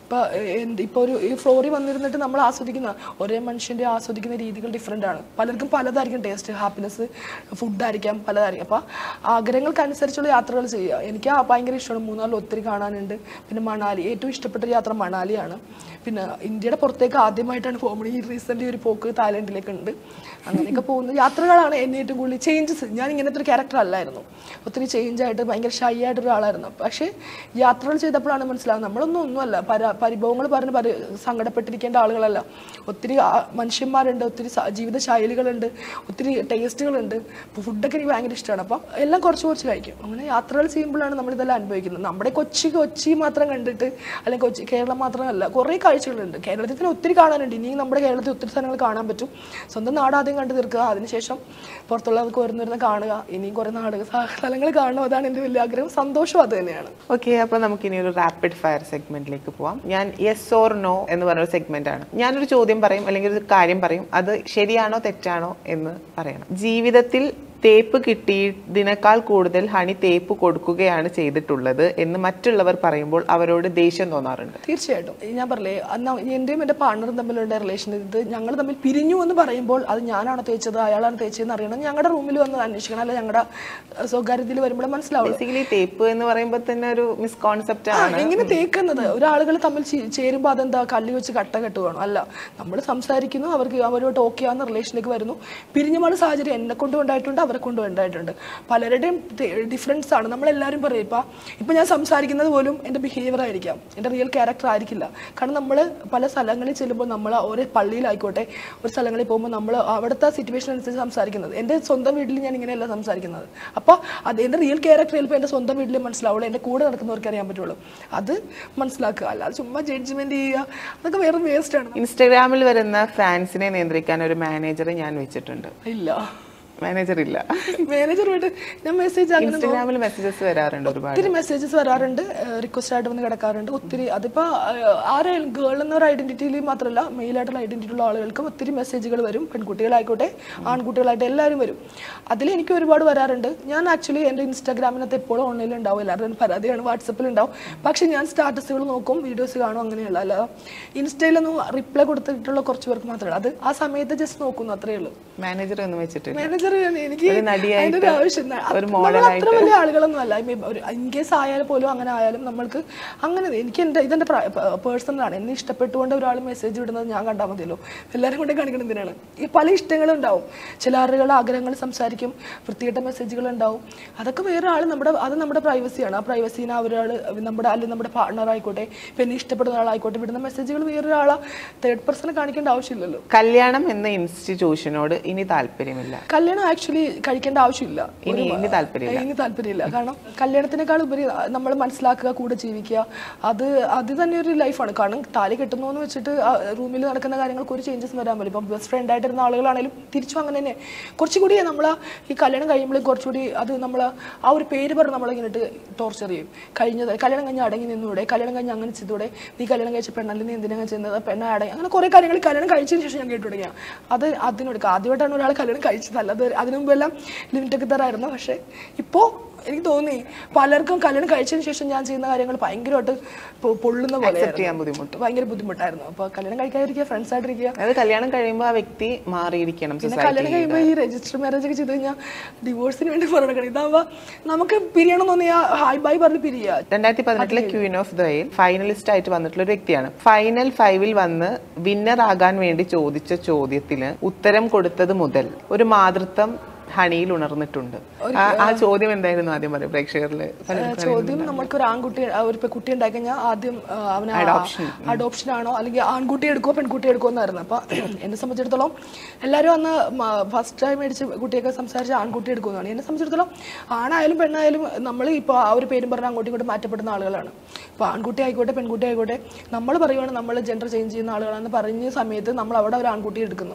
ഇപ്പോൾ ഇപ്പോൾ ഒരു ഈ ഫ്ലോറിൽ വന്നിരുന്നിട്ട് നമ്മൾ ആസ്വദിക്കുന്ന ഒരേ മനുഷ്യൻ്റെ ആസ്വദിക്കുന്ന രീതികൾ ഡിഫറെൻ്റ് ആണ്. പലർക്കും പലതായിരിക്കും ടേസ്റ്റ്, ഹാപ്പിനെസ്, ഫുഡായിരിക്കാം പലതായിരിക്കും. അപ്പോൾ ആഗ്രഹങ്ങൾക്കനുസരിച്ചുള്ള യാത്രകൾ ചെയ്യുക. എനിക്ക് ഭയങ്കര ഇഷ്ടമാണ്. മൂന്നാറിൽ ഒത്തിരി കാണാനുണ്ട്. പിന്നെ മണാലി, ഏറ്റവും ഇഷ്ടപ്പെട്ട യാത്ര മണാലിയാണ്. പിന്നെ ഇന്ത്യയുടെ പുറത്തേക്ക് ആദ്യമായിട്ടാണ് പോകുന്നത്. ഈ റീസെൻ്റ്ലി ഒരു പോക്ക് തായ്ലൻഡിലേക്ക് ഉണ്ട്. അങ്ങനെയൊക്കെ പോകുന്ന യാത്രകളാണ് എന്നെ ഏറ്റവും കൂടുതൽ ചേഞ്ചസ്. ഞാൻ ഇങ്ങനത്തെ ഒരു ക്യാരക്ടർ അല്ലായിരുന്നു. ഒത്തിരി ചേഞ്ച് ആയിട്ട് ഭയങ്കര ഷൈ ആയിട്ട് ഒരാളായിരുന്നു. പക്ഷേ യാത്രകൾ ചെയ്തപ്പോഴാണ് മനസ്സിലാകുന്നത് നമ്മളൊന്നും ഒന്നുമല്ല, പര പരിഭവങ്ങൾ പറഞ്ഞ് പരി സങ്കടപ്പെട്ടിരിക്കേണ്ട ആളുകളല്ല. ഒത്തിരി മനുഷ്യന്മാരുണ്ട്, ഒത്തിരി ജീവിത ശൈലികളുണ്ട്, ഒത്തിരി ടേസ്റ്റുകളുണ്ട്. ഇപ്പോൾ ഫുഡൊക്കെ എനിക്ക് ഭയങ്കര ഇഷ്ടമാണ്. അപ്പം എല്ലാം കുറച്ച് കുറച്ച് കഴിക്കും. അങ്ങനെ യാത്രകൾ ചെയ്യുമ്പോഴാണ് നമ്മളിതെല്ലാം അനുഭവിക്കുന്നത്. നമ്മുടെ കൊച്ചി കൊച്ചി മാത്രം കണ്ടിട്ട്, അല്ലെങ്കിൽ കൊച്ചി കേരളം മാത്രമല്ല, കുറേ കാഴ്ചകളുണ്ട്. കേരളത്തിൽ തന്നെ ഒത്തിരി കാണാനുണ്ട്. ഇനിയും നമ്മുടെ കേരളത്തിൽ ഒത്തിരി സ്ഥലങ്ങൾ കാണാൻ പറ്റും. സ്വന്തം നാട് ആദ്യം കണ്ടു തീർക്കുക, അതിനുശേഷം പുറത്തുള്ളവർക്ക് വരുന്ന വരുന്ന കാണുക, ഇനിയും കുറേ നാട് സ്ഥലങ്ങൾ കാണുക. അതാണ് എൻ്റെ വലിയ ആഗ്രഹം. സന്തോഷം അത് തന്നെയാണ്. ഓക്കെ, അപ്പോൾ നമുക്ക് ഇനി ഒരു റാപ്പിഡ് ഫയർ സെഗ്മെന്റിലേക്ക് പോവാം. ഞാൻ യെസ് ഓർ നോ എന്ന് പറഞ്ഞൊരു സെഗ്മെന്റ് ആണ്. ഞാനൊരു ചോദ്യം പറയും, അല്ലെങ്കിൽ ഒരു കാര്യം പറയും, അത് ശരിയാണോ തെറ്റാണോ എന്ന് പറയണം. ജീവിതത്തിൽ തേപ്പ് കിട്ടിയതിനേക്കാൾ കൂടുതൽ ഹണി തേപ്പ് കൊടുക്കുകയാണ് ചെയ്തിട്ടുള്ളത് എന്ന് മറ്റുള്ളവർ പറയുമ്പോൾ അവരോട് ദേഷ്യം തോന്നാറുണ്ട്? തീർച്ചയായിട്ടും. ഞാൻ പറഞ്ഞേ, അന്ന് എൻ്റെയും എൻ്റെ പാർട്ണറും തമ്മിലുള്ള റിലേഷൻ, ഇത് ഞങ്ങൾ തമ്മിൽ പിരിഞ്ഞു എന്ന് പറയുമ്പോൾ അത് ഞാനാണ് തേച്ചത് അയാളാണ് തേച്ചതെന്ന് അറിയണം. ഞങ്ങളുടെ റൂമിൽ വന്ന് അന്വേഷിക്കണം, അല്ല ഞങ്ങളുടെ സ്വകാര്യത്തിൽ വരുമ്പോൾ മനസ്സിലാവും. ബേസിക്കലി തേപ്പ് എന്ന് പറയുമ്പോൾ തന്നെ ഒരു മിസ്കോൺസെപ്റ്റ് ആണ്. എങ്ങനെ തേക്കുന്നത്? ഒരാളുകൾ തമ്മിൽ ചേരുമ്പോൾ അതെന്താ കല്ല് വെച്ച് കട്ട കെട്ടുകയാണോ? അല്ല, നമ്മൾ സംസാരിക്കുന്നു, അവർക്ക് അവരോട്ട് ഓക്കെ ആവുന്ന റിലേഷനിലേക്ക് വരുന്നു. പിരിഞ്ഞുമാണ് സാഹചര്യം എന്നെ കൊണ്ടും ഉണ്ടായിട്ടുണ്ട്, അവരെ കൊണ്ട് ഉണ്ടായിട്ടുണ്ട്. പലരുടെയും ഡിഫറൻസ് ആണ്. നമ്മളെല്ലാവരും പറയും ഇപ്പം ഇപ്പം ഞാൻ സംസാരിക്കുന്നത് പോലും എൻ്റെ ബിഹേവിയർ ആയിരിക്കാം, എൻ്റെ റിയൽ ക്യാരക്ടർ ആയിരിക്കില്ല. കാരണം നമ്മൾ പല സ്ഥലങ്ങളിൽ ചെല്ലുമ്പോൾ, നമ്മൾ ഓരോ പള്ളിയിലായിക്കോട്ടെ, ഒരു സ്ഥലങ്ങളിൽ പോകുമ്പോൾ നമ്മൾ അവിടുത്തെ സിറ്റുവേഷൻ അനുസരിച്ച് സംസാരിക്കുന്നത്. എൻ്റെ സ്വന്തം വീട്ടിൽ ഞാൻ ഇങ്ങനെയല്ല സംസാരിക്കുന്നത്. അപ്പോൾ അത് എൻ്റെ റിയൽ ക്യാരക്ടർ ചിലപ്പോൾ എൻ്റെ സ്വന്തം വീട്ടിൽ മനസ്സിലാവുള്ളൂ, എൻ്റെ കൂടെ നടക്കുന്നവർക്ക് അറിയാൻ പറ്റുള്ളൂ. അത് മനസ്സിലാക്കുക, അല്ലാതെ ചുമ്മാ ജഡ്ജ്മെന്റ് ചെയ്യുക, അതൊക്കെ വേറെ വേസ്റ്റ് ആണ്. ഇൻസ്റ്റാഗ്രാമിൽ വരുന്ന ഫാൻസിനെ നിയന്ത്രിക്കാൻ ഒരു മാനേജറെ ഞാൻ വെച്ചിട്ടുണ്ട്. ഇല്ല, മാനേജർ ഇല്ല. മാനേജർ പോയിട്ട് ഞാൻ മെസ്സേജ് ഇൻസ്റ്റാഗ്രാമിൽ മെസ്സേജസ് വരാറുണ്ട്, ഒരുപാട് ഒത്തിരി മെസ്സേജസ് വരാറുണ്ട്, റിക്വസ്റ്റ് ആയിട്ട് വന്ന് കിടക്കാറുണ്ട് ഒത്തിരി. അതിപ്പോൾ ആരെയും ഗേൾ എന്നൊരു ഐഡന്റിറ്റിയിൽ മാത്രമല്ല, മെയിലായിട്ടുള്ള ഐഡന്റിറ്റി ഉള്ള ആളുകൾക്കും ഒത്തിരി മെസ്സേജുകൾ വരും. പെൺകുട്ടികളായിക്കോട്ടെ ആൺകുട്ടികളായിട്ട് എല്ലാവരും വരും. അതിൽ എനിക്ക് ഒരുപാട് വരാറുണ്ട്. ഞാൻ ആക്ച്വലി എൻ്റെ ഇൻസ്റ്റാഗ്രാമിനകത്ത് എപ്പോഴും ഓൺലൈനിൽ ഉണ്ടാവും, എല്ലാവരുടെയും പരാതിയാണ്, വാട്സപ്പിൽ ഉണ്ടാവും. പക്ഷേ ഞാൻ സ്റ്റാറ്റസുകൾ നോക്കും, വീഡിയോസ് കാണും, അങ്ങനെയുള്ള. അല്ല ഇൻസ്റ്റയിലൊന്നും റിപ്ലൈ കൊടുത്തിട്ടുള്ള കുറച്ച് പേർക്ക് മാത്രമേ അത് ആ സമയത്ത് ജസ്റ്റ് നോക്കുന്നു, അത്രയേ ഉള്ളൂ. മാനേജർ ഒന്നും വെച്ചിട്ടില്ല. മാനേജർ എനിക്ക് അതിന്റെ ഒരു ആവശ്യം. അത്ര വലിയ ആളുകളൊന്നും അല്ല. ഇൻ കേസ് ആയാലും പോലും അങ്ങനെ ആയാലും നമ്മൾക്ക് അങ്ങനെ എനിക്ക് എൻ്റെ ഇതെൻ്റെ പേഴ്സണലാണ്. എന്നെ ഇഷ്ടപ്പെട്ടുകൊണ്ട് ഒരാൾ മെസ്സേജ് വിടുന്നത് ഞാൻ കണ്ടാൽ മതിയല്ലോ. എല്ലാവരും കൊണ്ടേ കാണിക്കണം എന്തിനാണ്? ഈ പല ഇഷ്ടങ്ങളും ഉണ്ടാവും. ചില ആളുകളുടെ ആഗ്രഹങ്ങൾ സംസാരിക്കും, വൃത്തികെട്ട മെസ്സേജുകൾ ഉണ്ടാവും. അതൊക്കെ വേറെ ആൾ നമ്മുടെ അത് നമ്മുടെ പ്രൈവസിയാണ്. ആ പ്രൈവസീനെ ഒരാൾ നമ്മുടെ അല്ലെങ്കിൽ നമ്മുടെ പാർട്ണർ ആയിക്കോട്ടെ, ഇപ്പം എന്നെ ഇഷ്ടപ്പെടുന്ന ആളായിക്കോട്ടെ, വിടുന്ന മെസ്സേജുകൾ വേറൊരാളാ തേർഡ് പേഴ്സണെ കാണിക്കേണ്ട ആവശ്യമില്ലല്ലോ. കല്യാണം എന്ന ഇൻസ്റ്റിറ്റ്യൂഷനോട് ഇനി താല്പര്യമില്ല. കല്യാണം ആക്ച്വലി കഴിക്കേണ്ട ആവശ്യമില്ല, ഇനി താല്പര്യമില്ല. ഇനി താല്പര്യമില്ല. കാരണം കല്യാണത്തിനേക്കാൾ ഉപരി നമ്മൾ മനസ്സിലാക്കുക, കൂടെ ജീവിക്കുക, അത് അത് തന്നെ ഒരു ലൈഫാണ്. കാരണം താലി കെട്ടുന്നു എന്ന് വെച്ചിട്ട് റൂമിൽ നടക്കുന്ന കാര്യങ്ങൾക്ക് ഒരു ചേഞ്ചസ് വരാൻ പറ്റും. ഇപ്പം ബെസ്റ്റ് ഫ്രണ്ട് ആയിട്ടിരുന്ന ആളുകളാണെങ്കിലും തിരിച്ചും അങ്ങനെ തന്നെ കുറച്ചുകൂടി നമ്മൾ ഈ കല്യാണം കഴിയുമ്പോൾ കുറച്ചുകൂടി അത് നമ്മൾ ആ ഒരു പേര് പറഞ്ഞ് നമ്മളിങ്ങനെ ടോർച്ചർ ചെയ്യും. കഴിഞ്ഞത് കല്യാണം കഴിഞ്ഞ് അടങ്ങി നിന്നൂടെ, കല്യാണം കഴിഞ്ഞ് അങ്ങനെ ചെയ്തൂടെ, നീ കല്യാണം കഴിച്ച പെണ്ണല്ലേ, നീ എന്തിനാ ചെയ്യുന്നത്, പെണ്ണ അടങ്ങി, അങ്ങനെ കുറേ കാര്യങ്ങൾ കല്യാണം കഴിച്ചതിന് ശേഷം ഞാൻ കേട്ടു തുടങ്ങിയ. അത് അതിനോട് ആദ്യമായിട്ടാണ് ഒരാൾ കല്യാണം കഴിച്ചതല്ല, അത് അതിനു മുമ്പെല്ലാം ലിമിറ്റൊക്കെ തരായിരുന്നു. പക്ഷേ ഇപ്പോൾ എനിക്ക് തോന്നി പലർക്കും കല്യാണം കഴിച്ചതിന് ശേഷം ഞാൻ ചെയ്യുന്ന കാര്യങ്ങൾ ഭയങ്കരമായിട്ട് പൊള്ളുന്ന പോലെ ബുദ്ധിമുട്ട് ഭയങ്കര ബുദ്ധിമുട്ടായിരുന്നു. അപ്പൊ കല്യാണം കഴിക്കാതിരിക്കുക, ഫ്രണ്ട്സ് ആയിട്ടിരിക്കുക. അത് കല്യാണം കഴിയുമ്പോൾ ആ വ്യക്തി മാറിയിരിക്കണം. പിന്നെ കല്യാണം കഴിയുമ്പോൾ ഈ രജിസ്റ്റർ മാരേജ് ഒക്കെ ചെയ്ത് കഴിഞ്ഞാൽ ഡിവോഴ്സിന് വേണ്ടി പുറപ്പെടുക്കണം. ഇതാവുമ്പോ നമുക്ക് പിരിയണം തോന്നിയ ഹായ് ബൈ പറഞ്ഞ് പിരിയുക. രണ്ടായിരത്തി പതിനെട്ടിലെ queen of the year finalist ആയിട്ട് വന്നിട്ടുള്ള ഒരു വ്യക്തിയാണ്. ഫൈനൽ ഫൈവിൽ വന്ന് വിന്നർ ആകാൻ വേണ്ടി ചോദിച്ച ചോദ്യത്തിന് ഉത്തരം കൊടുത്തത് മുതൽ ഒരു മാതൃത്വം ഹണിയിൽ ഉണർന്നിട്ടുണ്ട്. ആ ചോദ്യം എന്തായിരുന്നു ആദ്യം പറയും പ്രേക്ഷകരില്? ചോദ്യം നമ്മൾക്കൊരു ആൺകുട്ടി ഒരു കുട്ടി ഉണ്ടായി കഴിഞ്ഞാൽ ആദ്യം അവന് അഡോപ്ഷൻ ആണോ അല്ലെങ്കിൽ ആൺകുട്ടി എടുക്കുമോ പെൺകുട്ടി എടുക്കുമോ എന്നായിരുന്നു. അപ്പൊ എന്നെ സംബന്ധിച്ചിടത്തോളം എല്ലാവരും അന്ന് ഫസ്റ്റ് ടൈം മേടിച്ച് കുട്ടിയൊക്കെ സംസാരിച്ച് ആൺകുട്ടി എടുക്കുമെന്നാണ്. എന്നെ സംബന്ധിച്ചിടത്തോളം ആണായാലും പെണ്ണായാലും നമ്മൾ ഇപ്പോൾ ആ ഒരു പേരും പറഞ്ഞാൽ അങ്ങോട്ടും ഇങ്ങോട്ടും മാറ്റപ്പെടുന്ന ആളുകളാണ്. ഇപ്പോൾ ആൺകുട്ടി ആയിക്കോട്ടെ പെൺകുട്ടി ആയിക്കോട്ടെ നമ്മൾ പറയുവാണ് നമ്മൾ ജെൻഡർ ചേഞ്ച് ചെയ്യുന്ന ആളുകളാണെന്ന് പറഞ്ഞ സമയത്ത് നമ്മൾ അവിടെ ഒരു ആൺകുട്ടി എടുക്കുന്നു.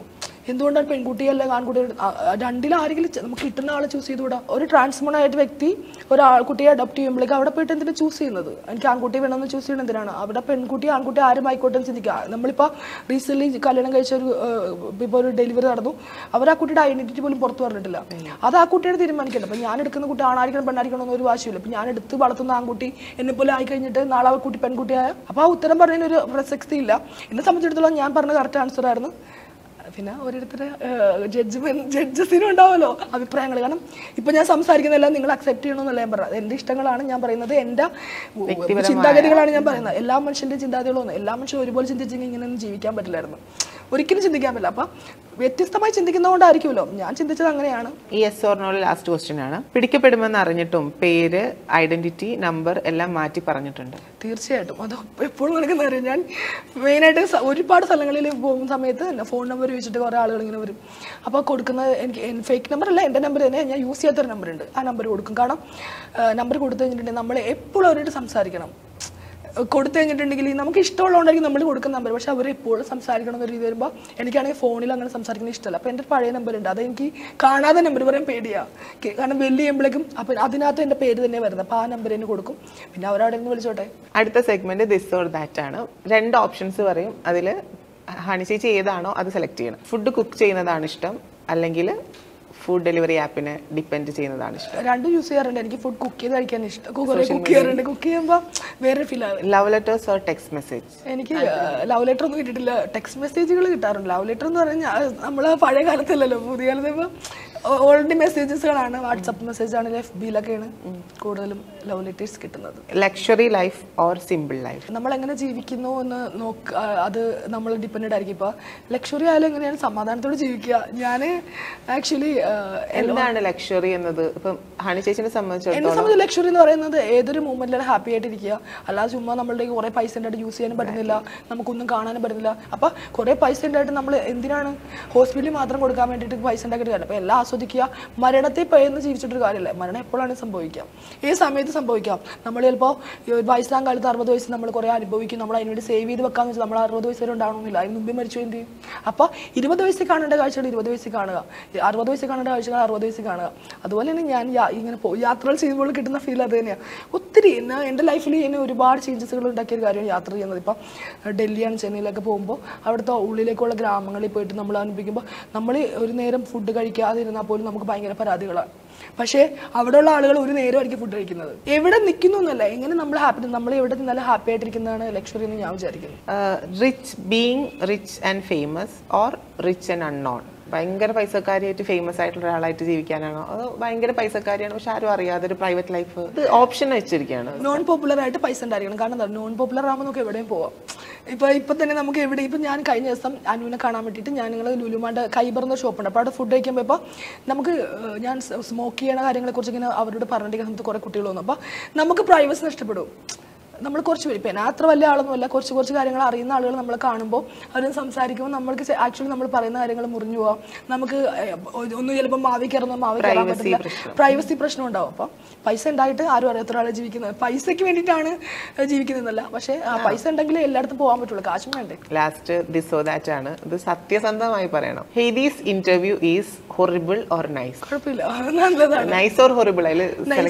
എന്തുകൊണ്ടാണ് പെൺകുട്ടിയല്ല ആൺകുട്ടി രണ്ടിലും ആരെങ്കിലും നമുക്ക് കിട്ടുന്ന ആളെ ചൂസ് ചെയ്തുകൂടാ? ഒരു ട്രാൻസ്മോൺ ആയിട്ട് വ്യക്തി ഒരു ആൺകുട്ടിയെ അഡോപ്റ്റ് ചെയ്യുമ്പോഴേക്ക് അവിടെ പോയിട്ട് എന്തിനാണ് ചൂസ് ചെയ്യുന്നത്? എനിക്ക് ആൺകുട്ടി വേണമെന്ന് ചൂസ് ചെയ്യുന്നത് എന്തിനാണ്? അവിടെ പെൺകുട്ടി ആൺകുട്ടി ആരും ആയിക്കോട്ടെ എന്ന് ചിന്തിക്കുക. നമ്മളിപ്പോൾ റീസെന്റ് കല്യാണം കഴിച്ച ഒരു ഇപ്പോൾ ഒരു ഡെലിവറി നടന്നു, അവർ ആ കുട്ടിയുടെ ഐഡന്റിറ്റി പോലും പുറത്തു പറഞ്ഞിട്ടില്ല. അത് ആ കുട്ടിയുടെ തീരുമാനിക്കണം. അപ്പം ഞാൻ എടുക്കുന്ന കുട്ടി ആണായിരിക്കണം പെണ്ണായിരിക്കണം എന്നൊരു വാശിയില്ല. അപ്പം ഞാൻ എടുത്ത് വളർത്തുന്ന ആൺകുട്ടി എന്നെ പോലെ ആയി കഴിഞ്ഞിട്ട് നാളെ ആ കുട്ടി പെൺകുട്ടിയായ അപ്പോൾ ആ ഉത്തരം പറഞ്ഞതിനൊരു പ്രസക്തി ഇല്ല. എന്നെ സംബന്ധിച്ചിടത്തോളം ഞാൻ പറഞ്ഞ കറക്റ്റ് ആൻസർ ആയിരുന്നു. പിന്നെ ഓരോരുത്തരുടെ ജഡ്ജ്മെന്റ് ജഡ്ജസിനും ഉണ്ടാവുമല്ലോ അഭിപ്രായങ്ങൾ. കാരണം ഇപ്പൊ ഞാൻ സംസാരിക്കുന്നതെല്ലാം നിങ്ങൾ അക്സെപ്റ്റ് ചെയ്യണമെന്നല്ല ഞാൻ പറഞ്ഞത്. എന്റെ ഇഷ്ടങ്ങളാണ് ഞാൻ പറയുന്നത്, എന്റെ ചിന്താഗതികളാണ് ഞാൻ പറയുന്നത്. എല്ലാ മനുഷ്യന്റെ ചിന്താഗതികളൊന്നും എല്ലാ മനുഷ്യരും ഒരുപോലെ ചിന്തിച്ചെങ്കിൽ ഇങ്ങനെയൊന്നും ജീവിക്കാൻ പറ്റില്ലായിരുന്നു, ഒരിക്കലും ചിന്തിക്കാൻ പറ്റില്ല. അപ്പൊ വ്യത്യസ്തമായി ചിന്തിക്കുന്നതുകൊണ്ടായിരിക്കുമല്ലോ ഞാൻ ചിന്തിച്ചത് അങ്ങനെയാണ്. ഈ യെസ് ഓർ നോയുടെ ലാസ്റ്റ് ക്വസ്റ്റ്യൻ ആണ്. പിടിക്കപ്പെടുമെന്ന് അറിഞ്ഞിട്ടും പേര്, ഐഡന്റിറ്റി, നമ്പർ എല്ലാം മാറ്റി പറഞ്ഞിട്ടുണ്ട്? തീർച്ചയായിട്ടും അത് എപ്പോഴും നടക്കുന്ന കാര്യം. ഞാൻ മെയിനായിട്ട് ഒരുപാട് സ്ഥലങ്ങളിൽ പോകുന്ന സമയത്ത് എൻ്റെ ഫോൺ നമ്പർ ചോദിച്ചിട്ട് കുറേ ആളുകൾ ഇങ്ങനെ വരും. അപ്പോൾ കൊടുക്കുന്നത് എനിക്ക് ഫേക്ക് നമ്പർ അല്ല, എൻ്റെ നമ്പർ തന്നെ, ഞാൻ യൂസ് ചെയ്യാത്തൊരു നമ്പർ ഉണ്ട്, ആ നമ്പർ കൊടുക്കും. കാരണം നമ്പർ കൊടുത്തു കഴിഞ്ഞിട്ടുണ്ടെങ്കിൽ നമ്മൾ എപ്പോഴും അവരോട് സംസാരിക്കണം. കൊടുത്തു കഴിഞ്ഞിട്ടുണ്ടെങ്കിൽ നമുക്ക് ഇഷ്ടമുള്ളതുകൊണ്ടായിരിക്കും നമ്മൾ കൊടുക്കുന്ന നമ്പർ, പക്ഷെ അവർ എപ്പോഴും സംസാരിക്കണം എന്നൊരു രീതി വരുമ്പോൾ എനിക്കാണെങ്കിൽ ഫോണിൽ അങ്ങനെ സംസാരിക്കുന്നത് ഇഷ്ടമല്ല. അപ്പോൾ എൻ്റെ പഴയ നമ്പർ ഉണ്ട്, അതെനിക്ക് കാണാതെ നമ്പർ പറയാൻ പേടിയാണ്. കാരണം വലിയ ചെയ്യുമ്പോഴേക്കും അപ്പം അതിനകത്ത് എൻ്റെ പേര് തന്നെ വരുന്നത്, അപ്പോൾ ആ നമ്പർ തന്നെ കൊടുക്കും. പിന്നെ അവരവിടെ നിന്ന് വിളിച്ചോട്ടെ. അടുത്ത സെഗ്മെന്റ് ദിസ് ഓർ ദാറ്റ് ആണ്. രണ്ട് ഓപ്ഷൻസ് പറയും, അതിൽ ഹണി ചേച്ചി ഏതാണോ അത് സെലക്ട് ചെയ്യണം. ഫുഡ് കുക്ക് ചെയ്യുന്നതാണ് ഇഷ്ടം അല്ലെങ്കിൽ ഫുഡ് ഡെലിവറി ആപ്പിനെ ഡിപ്പെൻഡ് ചെയ്യുന്നതാണ് ഇഷ്ടം? രണ്ടും യൂസ് ചെയ്യാറുണ്ട്. എനിക്ക് ഫുഡ് കുക്ക് ചെയ്ത് കഴിക്കാൻ ഇഷ്ടം, കുക്ക് ചെയ്യാറുണ്ട്. കുക്ക് ചെയ്യുമ്പോൾ വേറെ ഫീൽ ആവും. Love letters or text message? എനിക്ക് ലവ് ലെറ്റർ ഒന്നും കിട്ടിയിട്ടില്ല, ടെക്സ്റ്റ് മെസ്സേജുകൾ കിട്ടാറുണ്ട്. ലവ് ലെറ്റർ എന്ന് പറഞ്ഞാൽ നമ്മൾ പഴയ കാലത്തല്ലല്ലോ, പുതിയ കാലത്ത് ഇപ്പോൾ ഓൾറെഡി മെസ്സേജസുകളാണ്. വാട്സപ്പ് മെസ്സേജ് ആണെങ്കിൽ എഫ് ബിയിലൊക്കെയാണ് കൂടുതലും ലവ് ലെറ്റേഴ്സ് കിട്ടുന്നത്. Luxury life or simple life? നമ്മൾ എങ്ങനെ ജീവിക്കുന്നു എന്ന് നോക്ക, അത് നമ്മൾ ഡിപ്പെൻഡ് ആയിരിക്കും. ഇപ്പോൾ ലക്ഷറി ആയാലും എങ്ങനെയാണ് സമാധാനത്തോടെ ജീവിക്കുക. ഞാൻ ആക്ച്വലി എന്താണ് ലക്ഷറി എന്നത് ഇപ്പം ഹണി ചേച്ചിനെ സംബന്ധിച്ചിടത്തോളം? എന്നെ സംബന്ധിച്ച് ലക്ഷറി എന്ന് പറയുന്നത് ഏതൊരു മൂമെന്റിലാണ് ഹാപ്പി ആയിട്ടിരിക്കുക, അല്ലാതെ ചുമ്മാ നമ്മളുടെ കുറെ പൈസ ഉണ്ടായിട്ട് യൂസ് ചെയ്യാനും പറ്റുന്നില്ല, നമുക്കൊന്നും കാണാനും പറ്റുന്നില്ല. അപ്പൊ കുറെ പൈസ ഉണ്ടായിട്ട് നമ്മൾ എന്തിനാണ് ഹോസ്പിറ്റലിൽ മാത്രം കൊടുക്കാൻ വേണ്ടിയിട്ട് പൈസ ഉണ്ടാക്കിയിട്ട് കാര്യം? അപ്പൊ എല്ലാം ആസ്വദിക്കുക. മരണത്തെ പേന്ന് ജീവിച്ചിട്ടൊരു കാര്യമില്ല, മരണം എപ്പോഴാണ് സംഭവിക്കാം, ഏത് സമയത്ത് സംഭവിക്കാം. നമ്മൾ ചിലപ്പോൾ വയസ്സാം കാലത്ത് അറുപത് വയസ്സ് നമ്മൾ കുറെ അനുഭവിക്കും, നമ്മൾ അതിനുവേണ്ടി സേവ് ചെയ്ത് വെക്കാന്ന് വെച്ചാൽ നമ്മൾ അറുപത് വയസ്സ് വരെ ഉണ്ടാവണമെന്നില്ല, അതിന് മുമ്പേ മരിച്ചു എന്ത് ചെയ്യും? അപ്പൊ ഇരുപത് വയസ്സിൽ കാണേണ്ട കാഴ്ചകൾ ഇരുപത് വയസ്സിൽ കാണുക, അറുപത് വയസ്സിൽ കാണേണ്ട കാഴ്ചകൾ അറുപത് വയസ്സിൽ കാണുക. അതുപോലെ തന്നെ ഞാൻ ഇങ്ങനെ യാത്രകൾ ചെയ്യുമ്പോൾ കിട്ടുന്ന ഫീൽ അത് തന്നെയാണ്. ഒത്തിരി എന്നെ എൻ്റെ ലൈഫിൽ എന്നെ ഒരുപാട് ചേഞ്ചസുകൾ ഉണ്ടാക്കിയ ഒരു കാര്യമാണ് യാത്ര ചെയ്യുന്നത്. ഇപ്പം ഡൽഹിയാണ്, ചെന്നൈയിലൊക്കെ പോകുമ്പോൾ അവിടുത്തെ ഉള്ളിലേക്കുള്ള ഗ്രാമങ്ങളിൽ പോയിട്ട് നമ്മൾ അനുഭവിക്കുമ്പോൾ നമ്മൾ ഒരു നേരം ഫുഡ് കഴിക്കാതിരുന്നാൽ പോലും നമുക്ക് ഭയങ്കര പരാതികളാണ്. പക്ഷേ അവിടെയുള്ള ആളുകൾ ഒരു നേരമായിരിക്കും ഫുഡ് കഴിക്കുന്നത്. എവിടെ നിൽക്കുന്നു എന്നല്ല, എങ്ങനെ നമ്മൾ ഹാപ്പി, നമ്മൾ എവിടെ നിന്നാലും ഹാപ്പി ആയിട്ടിരിക്കുന്നതാണ് ലക്ഷറി എന്ന് ഞാൻ വിചാരിക്കുന്നു. Rich being rich and famous or rich and unknown? ഭയങ്കര പൈസക്കാരിയായിട്ട് ഫേമസ് ആയിട്ടുള്ള ഒരാളായിട്ട് ജീവിക്കാനാണോ, അതോ ഭയങ്കര പൈസക്കാരിയാണ് പക്ഷെ ആരും അറിയാതെ ഒരു പ്രൈവറ്റ് ലൈഫ്? ഇത് ഓപ്ഷൻ വെച്ചിരിക്കുകയാണ്. നോൺ പോപ്പുലർ ആയിട്ട് പൈസ ഉണ്ടായിരിക്കണം. കാരണം എന്താ, നോൺ പോപ്പുലർ ആകുമ്പോൾ നമുക്ക് എവിടെയും പോവാം. ഇപ്പൊ ഇപ്പൊ തന്നെ നമുക്ക് എവിടെ, ഇപ്പൊ ഞാൻ കഴിഞ്ഞ ദിവസം അനുവിനെ കാണാൻ വേണ്ടിയിട്ട് ഞാൻ നിങ്ങൾ ലുലുമാൻ്റെ കൈബർന്ന ഷോപ്പുണ്ട്, അപ്പോൾ അവിടെ ഫുഡ് കഴിക്കുമ്പോൾ ഇപ്പോൾ നമുക്ക് ഞാൻ സ്മോക്ക് ചെയ്യണ കാര്യങ്ങളെ കുറിച്ച് ഇങ്ങനെ അവരോട് പറഞ്ഞിരിക്കുന്ന സമയത്ത് കുറെ കുട്ടികൾ വന്നു. അപ്പോൾ നമുക്ക് പ്രൈവസി നഷ്ടപ്പെടും. നമ്മൾ കുറച്ച് പേര്, പിന്നെ അത്ര വലിയ ആളൊന്നുമല്ല, കുറച്ച് കുറച്ച് കാര്യങ്ങൾ അറിയുന്ന ആളുകൾ നമ്മൾ കാണുമ്പോൾ അവരും സംസാരിക്കുമ്പോൾ നമ്മൾക്ക് ആക്ച്വലി നമ്മൾ പറയുന്ന കാര്യങ്ങൾ മുറിഞ്ഞു പോവാം. നമുക്ക് ഒന്നും ചിലപ്പോൾ മാവി കയറുന്ന മാവി കയറാൻ പറ്റില്ല, പ്രൈവസി പ്രശ്നം ഉണ്ടാവും. അപ്പം പൈസ ഉണ്ടായിട്ട് ആരും അറിയാത്ത ഒരാളെ ജീവിക്കുന്നത്, പൈസയ്ക്ക് വേണ്ടിയിട്ടാണ് ജീവിക്കുന്നതല്ല, പക്ഷേ ആ പൈസ ഉണ്ടെങ്കിൽ എല്ലായിടത്തും പോകാൻ പറ്റുള്ളൂ, കാശും വേണ്ടേ. ലാസ്റ്റ് ദിസ് ഓർ ദാറ്റ് ആണ്. ഇത് സത്യസന്ധമായി പറയണം. ഹെയ്ദീസ് interview is horrible or nice? കുഴപ്പമില്ല, നല്ലതാണ്. Nice or horrible? അതിൽ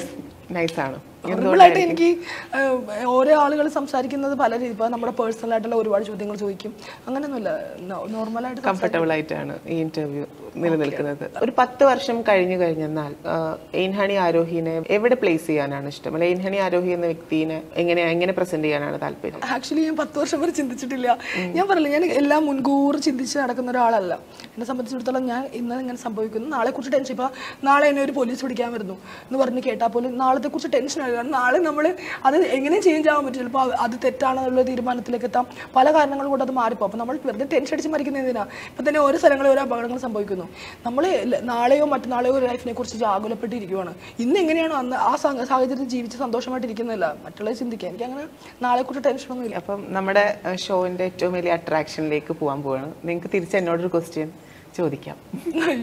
നൈസ് ആണ്. ഹൊറിബിളായിട്ട് എനിക്ക് ഓരോ ആളുകൾ സംസാരിക്കുന്നത് പല രീതി, ഇപ്പോൾ നമ്മുടെ പേഴ്സണൽ ആയിട്ടുള്ള ഒരുപാട് ചോദ്യങ്ങൾ ചോദിക്കും, അങ്ങനെയൊന്നുമില്ല, നോർമലായിട്ട് കംഫർട്ടബിൾ ആയിട്ടാണ് ഈ ഇന്റർവ്യൂ നിലനിൽക്കുന്നത്. ഒരു പത്ത് വർഷം കഴിഞ്ഞു കഴിഞ്ഞെന്നാൽ എയിൻഹണി ആരോഹിനെ എവിടെ പ്ലേസ് ചെയ്യാനാണ് ഇഷ്ടം? അല്ലെ എയിൻഹണി ആരോഹി എന്ന വ്യക്തിനെ എങ്ങനെ എങ്ങനെ പ്രസന്റ് ചെയ്യാനാണ് താല്പര്യം? ആക്ച്വലി ഞാൻ പത്ത് വർഷം വരെ ചിന്തിച്ചിട്ടില്ല. ഞാൻ പറയില്ല, ഞാൻ എല്ലാം മുൻകൂർ ചിന്തിച്ച് നടക്കുന്ന ഒരാളല്ല. എന്നെ സംബന്ധിച്ചിടത്തോളം ഞാൻ ഇന്ന് ഇങ്ങനെ സംഭവിക്കുന്നു, നാളെ കുറിച്ച് ടെൻഷൻ, ഇപ്പോൾ നാളെ എന്നെ ഒരു പോലീസ് പിടിക്കാൻ വരുന്നു എന്ന് പറഞ്ഞ് കേട്ടാൽ പോലും നാളത്തെ കുറിച്ച് ടെൻഷൻ ആയി. കാരണം നാളെ നമ്മൾ അത് എങ്ങനെ ചേഞ്ച് ആവാൻ പറ്റും, ചിലപ്പോൾ അത് തെറ്റാണെന്നുള്ള തീരുമാനത്തിലേക്ക് എത്താം, പല കാരണങ്ങൾ കൊണ്ട് അത് മാറിപ്പോ. അപ്പോൾ നമ്മൾ വെറുതെ ടെൻഷൻ അടിച്ച് മരിക്കുന്നതിനാ. ഇപ്പം തന്നെ ഓരോ സ്ഥലങ്ങളിൽ ഓരോ അപകടങ്ങൾ സംഭവിക്കുന്നു. നമ്മൾ നാളെയോ മറ്റന്നാളെയോ ഒരു ലൈഫിനെ കുറിച്ച് ജാകുലപ്പെട്ടിരിക്കുവാണ്. ഇന്ന് എങ്ങനെയാണോ അന്ന് ആ സാഹചര്യത്തിൽ ജീവിച്ച് സന്തോഷമായിട്ടിരിക്കുന്നില്ല, മറ്റുള്ളത് ചിന്തിക്കുക. എനിക്ക് അങ്ങനെ നാളെ കുറിച്ച് ടെൻഷനൊന്നും ഇല്ല. അപ്പം നമ്മുടെ ഷോവിന്റെ ഏറ്റവും വലിയ അട്രാക്ഷനിലേക്ക് പോകാൻ പോവാണ്. നിങ്ങൾക്ക് തിരിച്ച് എന്നോടൊരു ക്വസ്റ്റ്യൻ ചോദിക്കാം. അയ്യോ,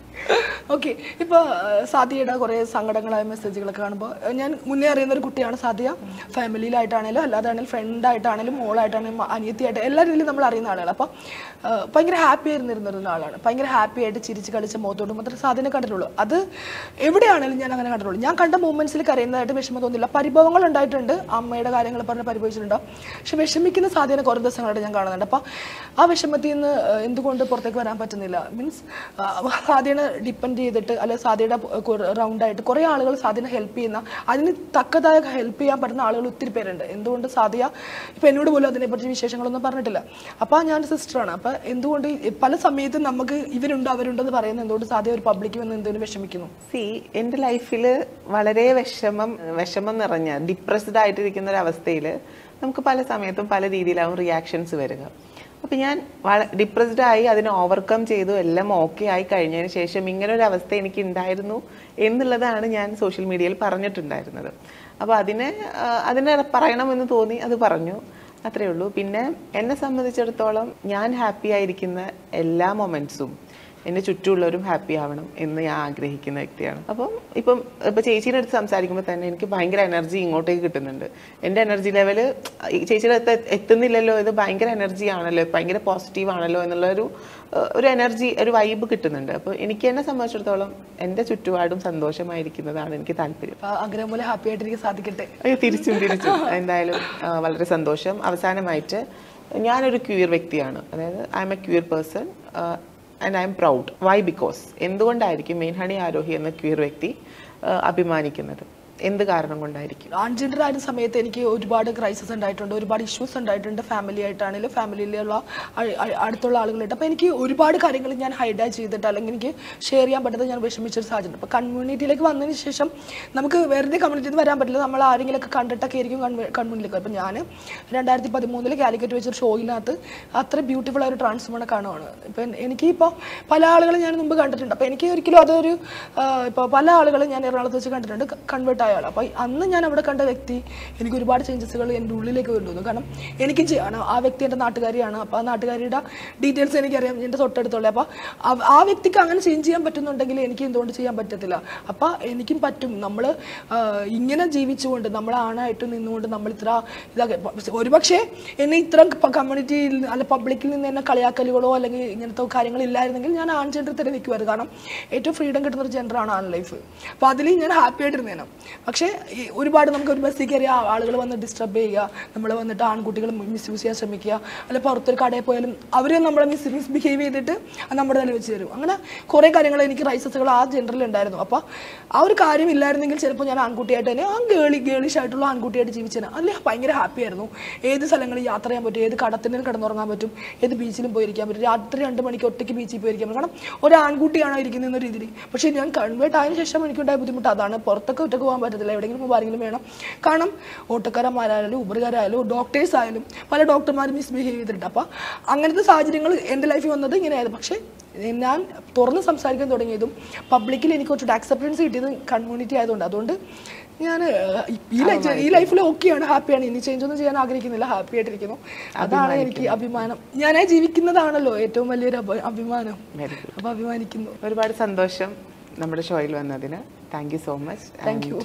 ഓക്കെ, ഇപ്പോൾ സാദിയയുടെ കുറേ സങ്കടങ്ങളായ മെസ്സേജുകളൊക്കെ കാണുമ്പോൾ ഞാൻ മുന്നേ അറിയുന്ന ഒരു കുട്ടിയാണ് സാദിയ. ഫാമിലിയിലായിട്ടാണെങ്കിലും അല്ലാതാണെങ്കിലും ഫ്രണ്ടായിട്ടാണെങ്കിലും മോളായിട്ടാണെങ്കിലും അനിയത്തിയായിട്ട് എല്ലാ രീതിയിലും നമ്മൾ അറിയുന്ന ആളുകൾ. അപ്പോൾ ഭയങ്കര ഹാപ്പി ആയിരുന്നിരുന്ന ആളാണ്. ഭയങ്കര ഹാപ്പി ആയിട്ട് ചിരിച്ച് കളിച്ച മുഖത്തോട്ട് മാത്രമേ സാദിനെ കണ്ടിട്ടുള്ളൂ. അത് എവിടെയാണെങ്കിലും ഞാൻ അങ്ങനെ കണ്ടിട്ടുള്ളൂ. ഞാൻ കണ്ട മൂമെന്റ്സിൽ കരയുന്നതായിട്ട് വിഷമം തോന്നില്ല. പരിഭവങ്ങൾ ഉണ്ടായിട്ടുണ്ട്, അമ്മയുടെ കാര്യങ്ങൾ പറഞ്ഞ് പരിഭവിച്ചിട്ടുണ്ടാവും. പക്ഷെ വിഷമിക്കുന്ന സാദിനെ കുറേ ദിവസങ്ങളായിട്ട് ഞാൻ കാണുന്നുണ്ട്. അപ്പോൾ ആ വിഷമത്തിൽ നിന്ന് എന്തുകൊണ്ട് പുറത്തേക്ക് വരാൻ പറ്റുന്നില്ല? മീൻസ് സാദിനെ ഡിപ്പെൻഡ് ചെയ്തിട്ട് അല്ലെ സാദിയുടെ റൗണ്ടായിട്ട് കുറേ ആളുകൾ സാദിനെ ഹെൽപ്പ് ചെയ്യുന്ന, അതിന് തക്കതായ ഹെൽപ്പ് ചെയ്യാൻ പറ്റുന്ന ആളുകൾ ഒത്തിരി പേരുണ്ട്. എന്തുകൊണ്ട് സാദിയ ഇപ്പം എന്നോട് പോലും അതിനെപ്പറ്റി വിശേഷങ്ങളൊന്നും പറഞ്ഞിട്ടില്ല. അപ്പോൾ ഞാൻ സിസ്റ്ററാണ്. അപ്പം എന്തുകൊണ്ട് പല സമയത്തും നമുക്ക് ഇവരുണ്ട് അവരുണ്ടെന്ന് പറയുന്നത് എന്തുകൊണ്ട് സാദിയ ഒരു പബ്ലിക്ക് വന്ന് എന്തെങ്കിലും വിഷമിക്കുന്നു? സി, എൻ്റെ ലൈഫിൽ വളരെ വിഷമം വിഷമം നിറഞ്ഞ ഡിപ്രസ്ഡ് ആയിട്ടിരിക്കുന്ന ഒരു അവസ്ഥയിൽ നമുക്ക് പല സമയത്തും പല രീതിയിലാവും റിയാക്ഷൻസ് വരിക. അപ്പം ഞാൻ ഡിപ്രസ്ഡ് ആയി അതിനെ ഓവർകം ചെയ്തു എല്ലാം ഓക്കെ ആയി കഴിഞ്ഞതിന് ശേഷം ഇങ്ങനെ ഒരു അവസ്ഥ എനിക്ക് ഉണ്ടായിരുന്നു എന്നുള്ളതാണ് ഞാൻ സോഷ്യൽ മീഡിയയിൽ പറഞ്ഞിട്ടുണ്ടായിരുന്നത്. അപ്പോൾ അതിനെ അതിനെ പറയണമെന്ന് തോന്നി, അത് പറഞ്ഞു, അത്രയേ ഉള്ളൂ. പിന്നെ എന്നെ സംബന്ധിച്ചിടത്തോളം ഞാൻ ഹാപ്പി ആയിരിക്കുന്ന എല്ലാ മൊമെൻറ്റ്സും എൻ്റെ ചുറ്റുമുള്ളവരും ഹാപ്പി ആവണം എന്ന് ഞാൻ ആഗ്രഹിക്കുന്ന വ്യക്തിയാണ്. അപ്പം ഇപ്പം ഇപ്പം ചേച്ചീൻ്റെ അടുത്ത് സംസാരിക്കുമ്പോൾ തന്നെ എനിക്ക് ഭയങ്കര എനർജി ഇങ്ങോട്ടേക്ക് കിട്ടുന്നുണ്ട്. എൻ്റെ എനർജി ലെവല് ചേച്ചിയുടെ അടുത്ത് എത്തുന്നില്ലല്ലോ, ഇത് ഭയങ്കര എനർജി ആണല്ലോ, ഭയങ്കര പോസിറ്റീവ് ആണല്ലോ എന്നുള്ളൊരു ഒരു എനർജി, ഒരു വൈബ് കിട്ടുന്നുണ്ട്. അപ്പോൾ എനിക്ക് എന്നെ സംബന്ധിച്ചിടത്തോളം എൻ്റെ ചുറ്റുപാടും സന്തോഷമായിരിക്കുന്നതാണ് എനിക്ക് താല്പര്യം. ആഗ്രഹം പോലെ ഹാപ്പി ആയിട്ടിരിക്കാൻ സാധിക്കട്ടെ. തിരിച്ചും തിരിച്ചും എന്തായാലും വളരെ സന്തോഷം. അവസാനമായിട്ട് ഞാനൊരു ക്യൂർ വ്യക്തിയാണ്, അതായത് I am a queer person and I am proud. Why? Because എന്തുകൊണ്ടായിരിക്കും മെയിൻ ഹണി ആരോഹി എന്ന ക്യൂർ വ്യക്തി അഭിമാനിക്കുന്നത്? എന്ത് കാരണം കൊണ്ടായിരിക്കും? ട്രാൻസ്ജെൻഡർ ആയിരുന്ന സമയത്ത് എനിക്ക് ഒരുപാട് ക്രൈസിസ് ഉണ്ടായിട്ടുണ്ട്, ഒരുപാട് ഇഷ്യൂസ് ഉണ്ടായിട്ടുണ്ട്. ഫാമിലി ആയിട്ടാണെങ്കിലും ഫാമിലിയിലുള്ള അടുത്തുള്ള ആളുകളായിട്ട്. അപ്പോൾ എനിക്ക് ഒരുപാട് കാര്യങ്ങൾ ഞാൻ ഹൈഡ് ചെയ്തിട്ട് അല്ലെങ്കിൽ എനിക്ക് ഷെയർ ചെയ്യാൻ പറ്റാതെ ഞാൻ വിഷമിച്ചൊരു സാഹചര്യം. അപ്പോൾ കമ്മ്യൂണിറ്റിയിലേക്ക് വന്നതിന് ശേഷം നമുക്ക് വെറുതെ കമ്മ്യൂണിറ്റിയിൽ നിന്ന് വരാൻ പറ്റില്ല, നമ്മൾ ആരെങ്കിലുമൊക്കെ കണ്ടിട്ടൊക്കെ ആയിരിക്കും കമ്മ്യൂണിറ്റിയിലേക്ക്. അപ്പോൾ ഞാൻ രണ്ടായിരത്തി പതിമൂന്നിൽ കാലിക്കറ്റ് വെച്ചൊരു ഷോയിനകത്ത് അത്ര ബ്യൂട്ടിഫുൾ ആയ ഒരു ട്രാൻസ്ഫോമെ കാണുവാണ്. ഇപ്പം എനിക്കിപ്പോൾ പല ആളുകളും ഞാൻ മുമ്പ് കണ്ടിട്ടുണ്ട്. അപ്പോൾ എനിക്ക് ഒരിക്കലും അതൊരു ഇപ്പോൾ പല ആളുകളും ഞാൻ എറണാകുളത്ത് വെച്ച് കണ്ടിട്ടുണ്ട് കൺവേർട്ട്. അപ്പോൾ അന്ന് ഞാൻ അവിടെ കണ്ട വ്യക്തി എനിക്ക് ഒരുപാട് ചേഞ്ചസുകൾ എൻ്റെ ഉള്ളിലേക്ക് കൊണ്ടുവന്നു. കാരണം എനിക്കും ചെയ്യണം. ആ വ്യക്തി എൻ്റെ നാട്ടുകാരിയാണ്. അപ്പോൾ ആ നാട്ടുകാരിയുടെ ഡീറ്റെയിൽസ് എനിക്കറിയാം, എൻ്റെ തൊട്ടടുത്തുള്ള. അപ്പോൾ ആ വ്യക്തിക്ക് അങ്ങനെ ചേഞ്ച് ചെയ്യാൻ പറ്റുന്നുണ്ടെങ്കിൽ എനിക്ക് എന്തുകൊണ്ട് ചെയ്യാൻ പറ്റത്തില്ല? അപ്പോൾ എനിക്കും പറ്റും. നമ്മൾ ഇങ്ങനെ ജീവിച്ചുകൊണ്ട് നമ്മൾ ആണായിട്ട് നിന്നുകൊണ്ട് നമ്മൾ ഇത്ര ഇതാക്കി ഒരുപക്ഷെ എന്നെ ഇത്ര കമ്മ്യൂണിറ്റിയിൽ അല്ല പബ്ലിക്കിൽ നിന്ന് എന്നെ കളിയാക്കലുകളോ അല്ലെങ്കിൽ ഇങ്ങനത്തെ കാര്യങ്ങളില്ലായിരുന്നെങ്കിൽ ഞാൻ ആൺ ജെൻഡർ തന്നെ നിൽക്കുമായിരുന്നു. കാരണം ഏറ്റവും ഫ്രീഡം കിട്ടുന്ന ഒരു ജെൻഡറാണ് ആൺ ലൈഫ്. അപ്പോൾ അതിൽ ഞാൻ ഹാപ്പി ആയിട്ടിരുന്നേനെ. പക്ഷേ ഒരുപാട് നമുക്ക് ഒരു ബസ്സിൽ കയറിയ ആളുകൾ വന്ന് ഡിസ്റ്റർബ് ചെയ്യുക, നമ്മൾ വന്നിട്ട് ആൺകുട്ടികൾ മിസ്യൂസ് ചെയ്യാൻ ശ്രമിക്കുക, അല്ലെങ്കിൽ പുറത്തൊരു കടയിൽ പോയാലും അവർ നമ്മളെ മിസ് മിസ്ബിഹേവ് ചെയ്തിട്ട് നമ്മുടെ തന്നെ വെച്ച് തരും. അങ്ങനെ കുറേ കാര്യങ്ങൾ എനിക്ക് റൈസസുകൾ ആ ജെൻഡറിൽ ഉണ്ടായിരുന്നു. അപ്പോൾ ആ ഒരു കാര്യം ഇല്ലായിരുന്നെങ്കിൽ ചിലപ്പോൾ ഞാൻ ആൺകുട്ടിയായിട്ട് തന്നെ ആ ഗേളി ഗേളിഷ് ആയിട്ടുള്ള ആൺകുട്ടിയായിട്ട് ജീവിച്ചേനെ. അല്ലെ ഭയങ്കര ഹാപ്പി ആയിരുന്നു. ഏത് സ്ഥലങ്ങളിൽ യാത്ര ചെയ്യാൻ പറ്റും, ഏത് കടത്തിനും കിടന്നുറങ്ങാൻ പറ്റും, ഏത് ബീച്ചിലും പോയിരിക്കാൻ പറ്റും, രാത്രി രണ്ട് മണിക്ക് ഒറ്റയ്ക്ക് ബീച്ചിൽ പോയിരിക്കാൻ പറ്റും. കാരണം ഒരു ആൺകുട്ടിയാണോ ഇരിക്കുന്ന എന്ന രീതിയിൽ. പക്ഷേ ഞാൻ കൺവേർട്ട് ആയതിനു ശേഷം എനിക്കുണ്ടായ ബുദ്ധിമുട്ട് അതാണ്. പുറത്തൊക്കെ ഒറ്റയ്ക്ക് പോകാൻ പറ്റത്തില്ല, എവിടെയെങ്കിലും പോകുമ്പോൾ ആരെങ്കിലും വേണം. കാരണം ഓട്ടോക്കാരന്മാരായാലും ഊബറുകാരായാലും ഡോക്ടേഴ്സ് ആയാലും പല ഡോക്ടർമാരും മിസ്ബിഹേവ് ചെയ്തിട്ടുണ്ട്. അപ്പോൾ അങ്ങനത്തെ സാഹചര്യങ്ങൾ എൻ്റെ ലൈഫിൽ വന്നത് ഇങ്ങനെയായിരുന്നു. പക്ഷേ ഞാൻ തുറന്ന് സംസാരിക്കാൻ തുടങ്ങിയതും പബ്ലിക്കിൽ എനിക്ക് കുറച്ചുകൂടെ അക്സെപ്റ്റൻസ് കിട്ടിയതും കമ്മ്യൂണിറ്റി ആയതുകൊണ്ട്. അതുകൊണ്ട് ഞാൻ ഈ ലൈഫ് ഈ ലൈഫിൽ ഓക്കെയാണ്, ഹാപ്പിയാണ്. ഇനി ചേഞ്ച് ഒന്നും ചെയ്യാൻ ആഗ്രഹിക്കുന്നില്ല, ഹാപ്പി ആയിട്ടിരിക്കുന്നു. അതാണ് എനിക്ക് അഭിമാനം. ഞാനായി ജീവിക്കുന്നതാണല്ലോ ഏറ്റവും വലിയൊരു അഭിമാനം. അപ്പോൾ അഭിമാനിക്കുന്നു. ഒരുപാട് സന്തോഷം നമ്മുടെ ഷോയിൽ വന്നതിന്. Thank you so much. Thank you.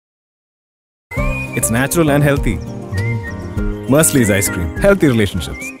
It's natural and healthy. Mersley's ice cream. Healthy relationships.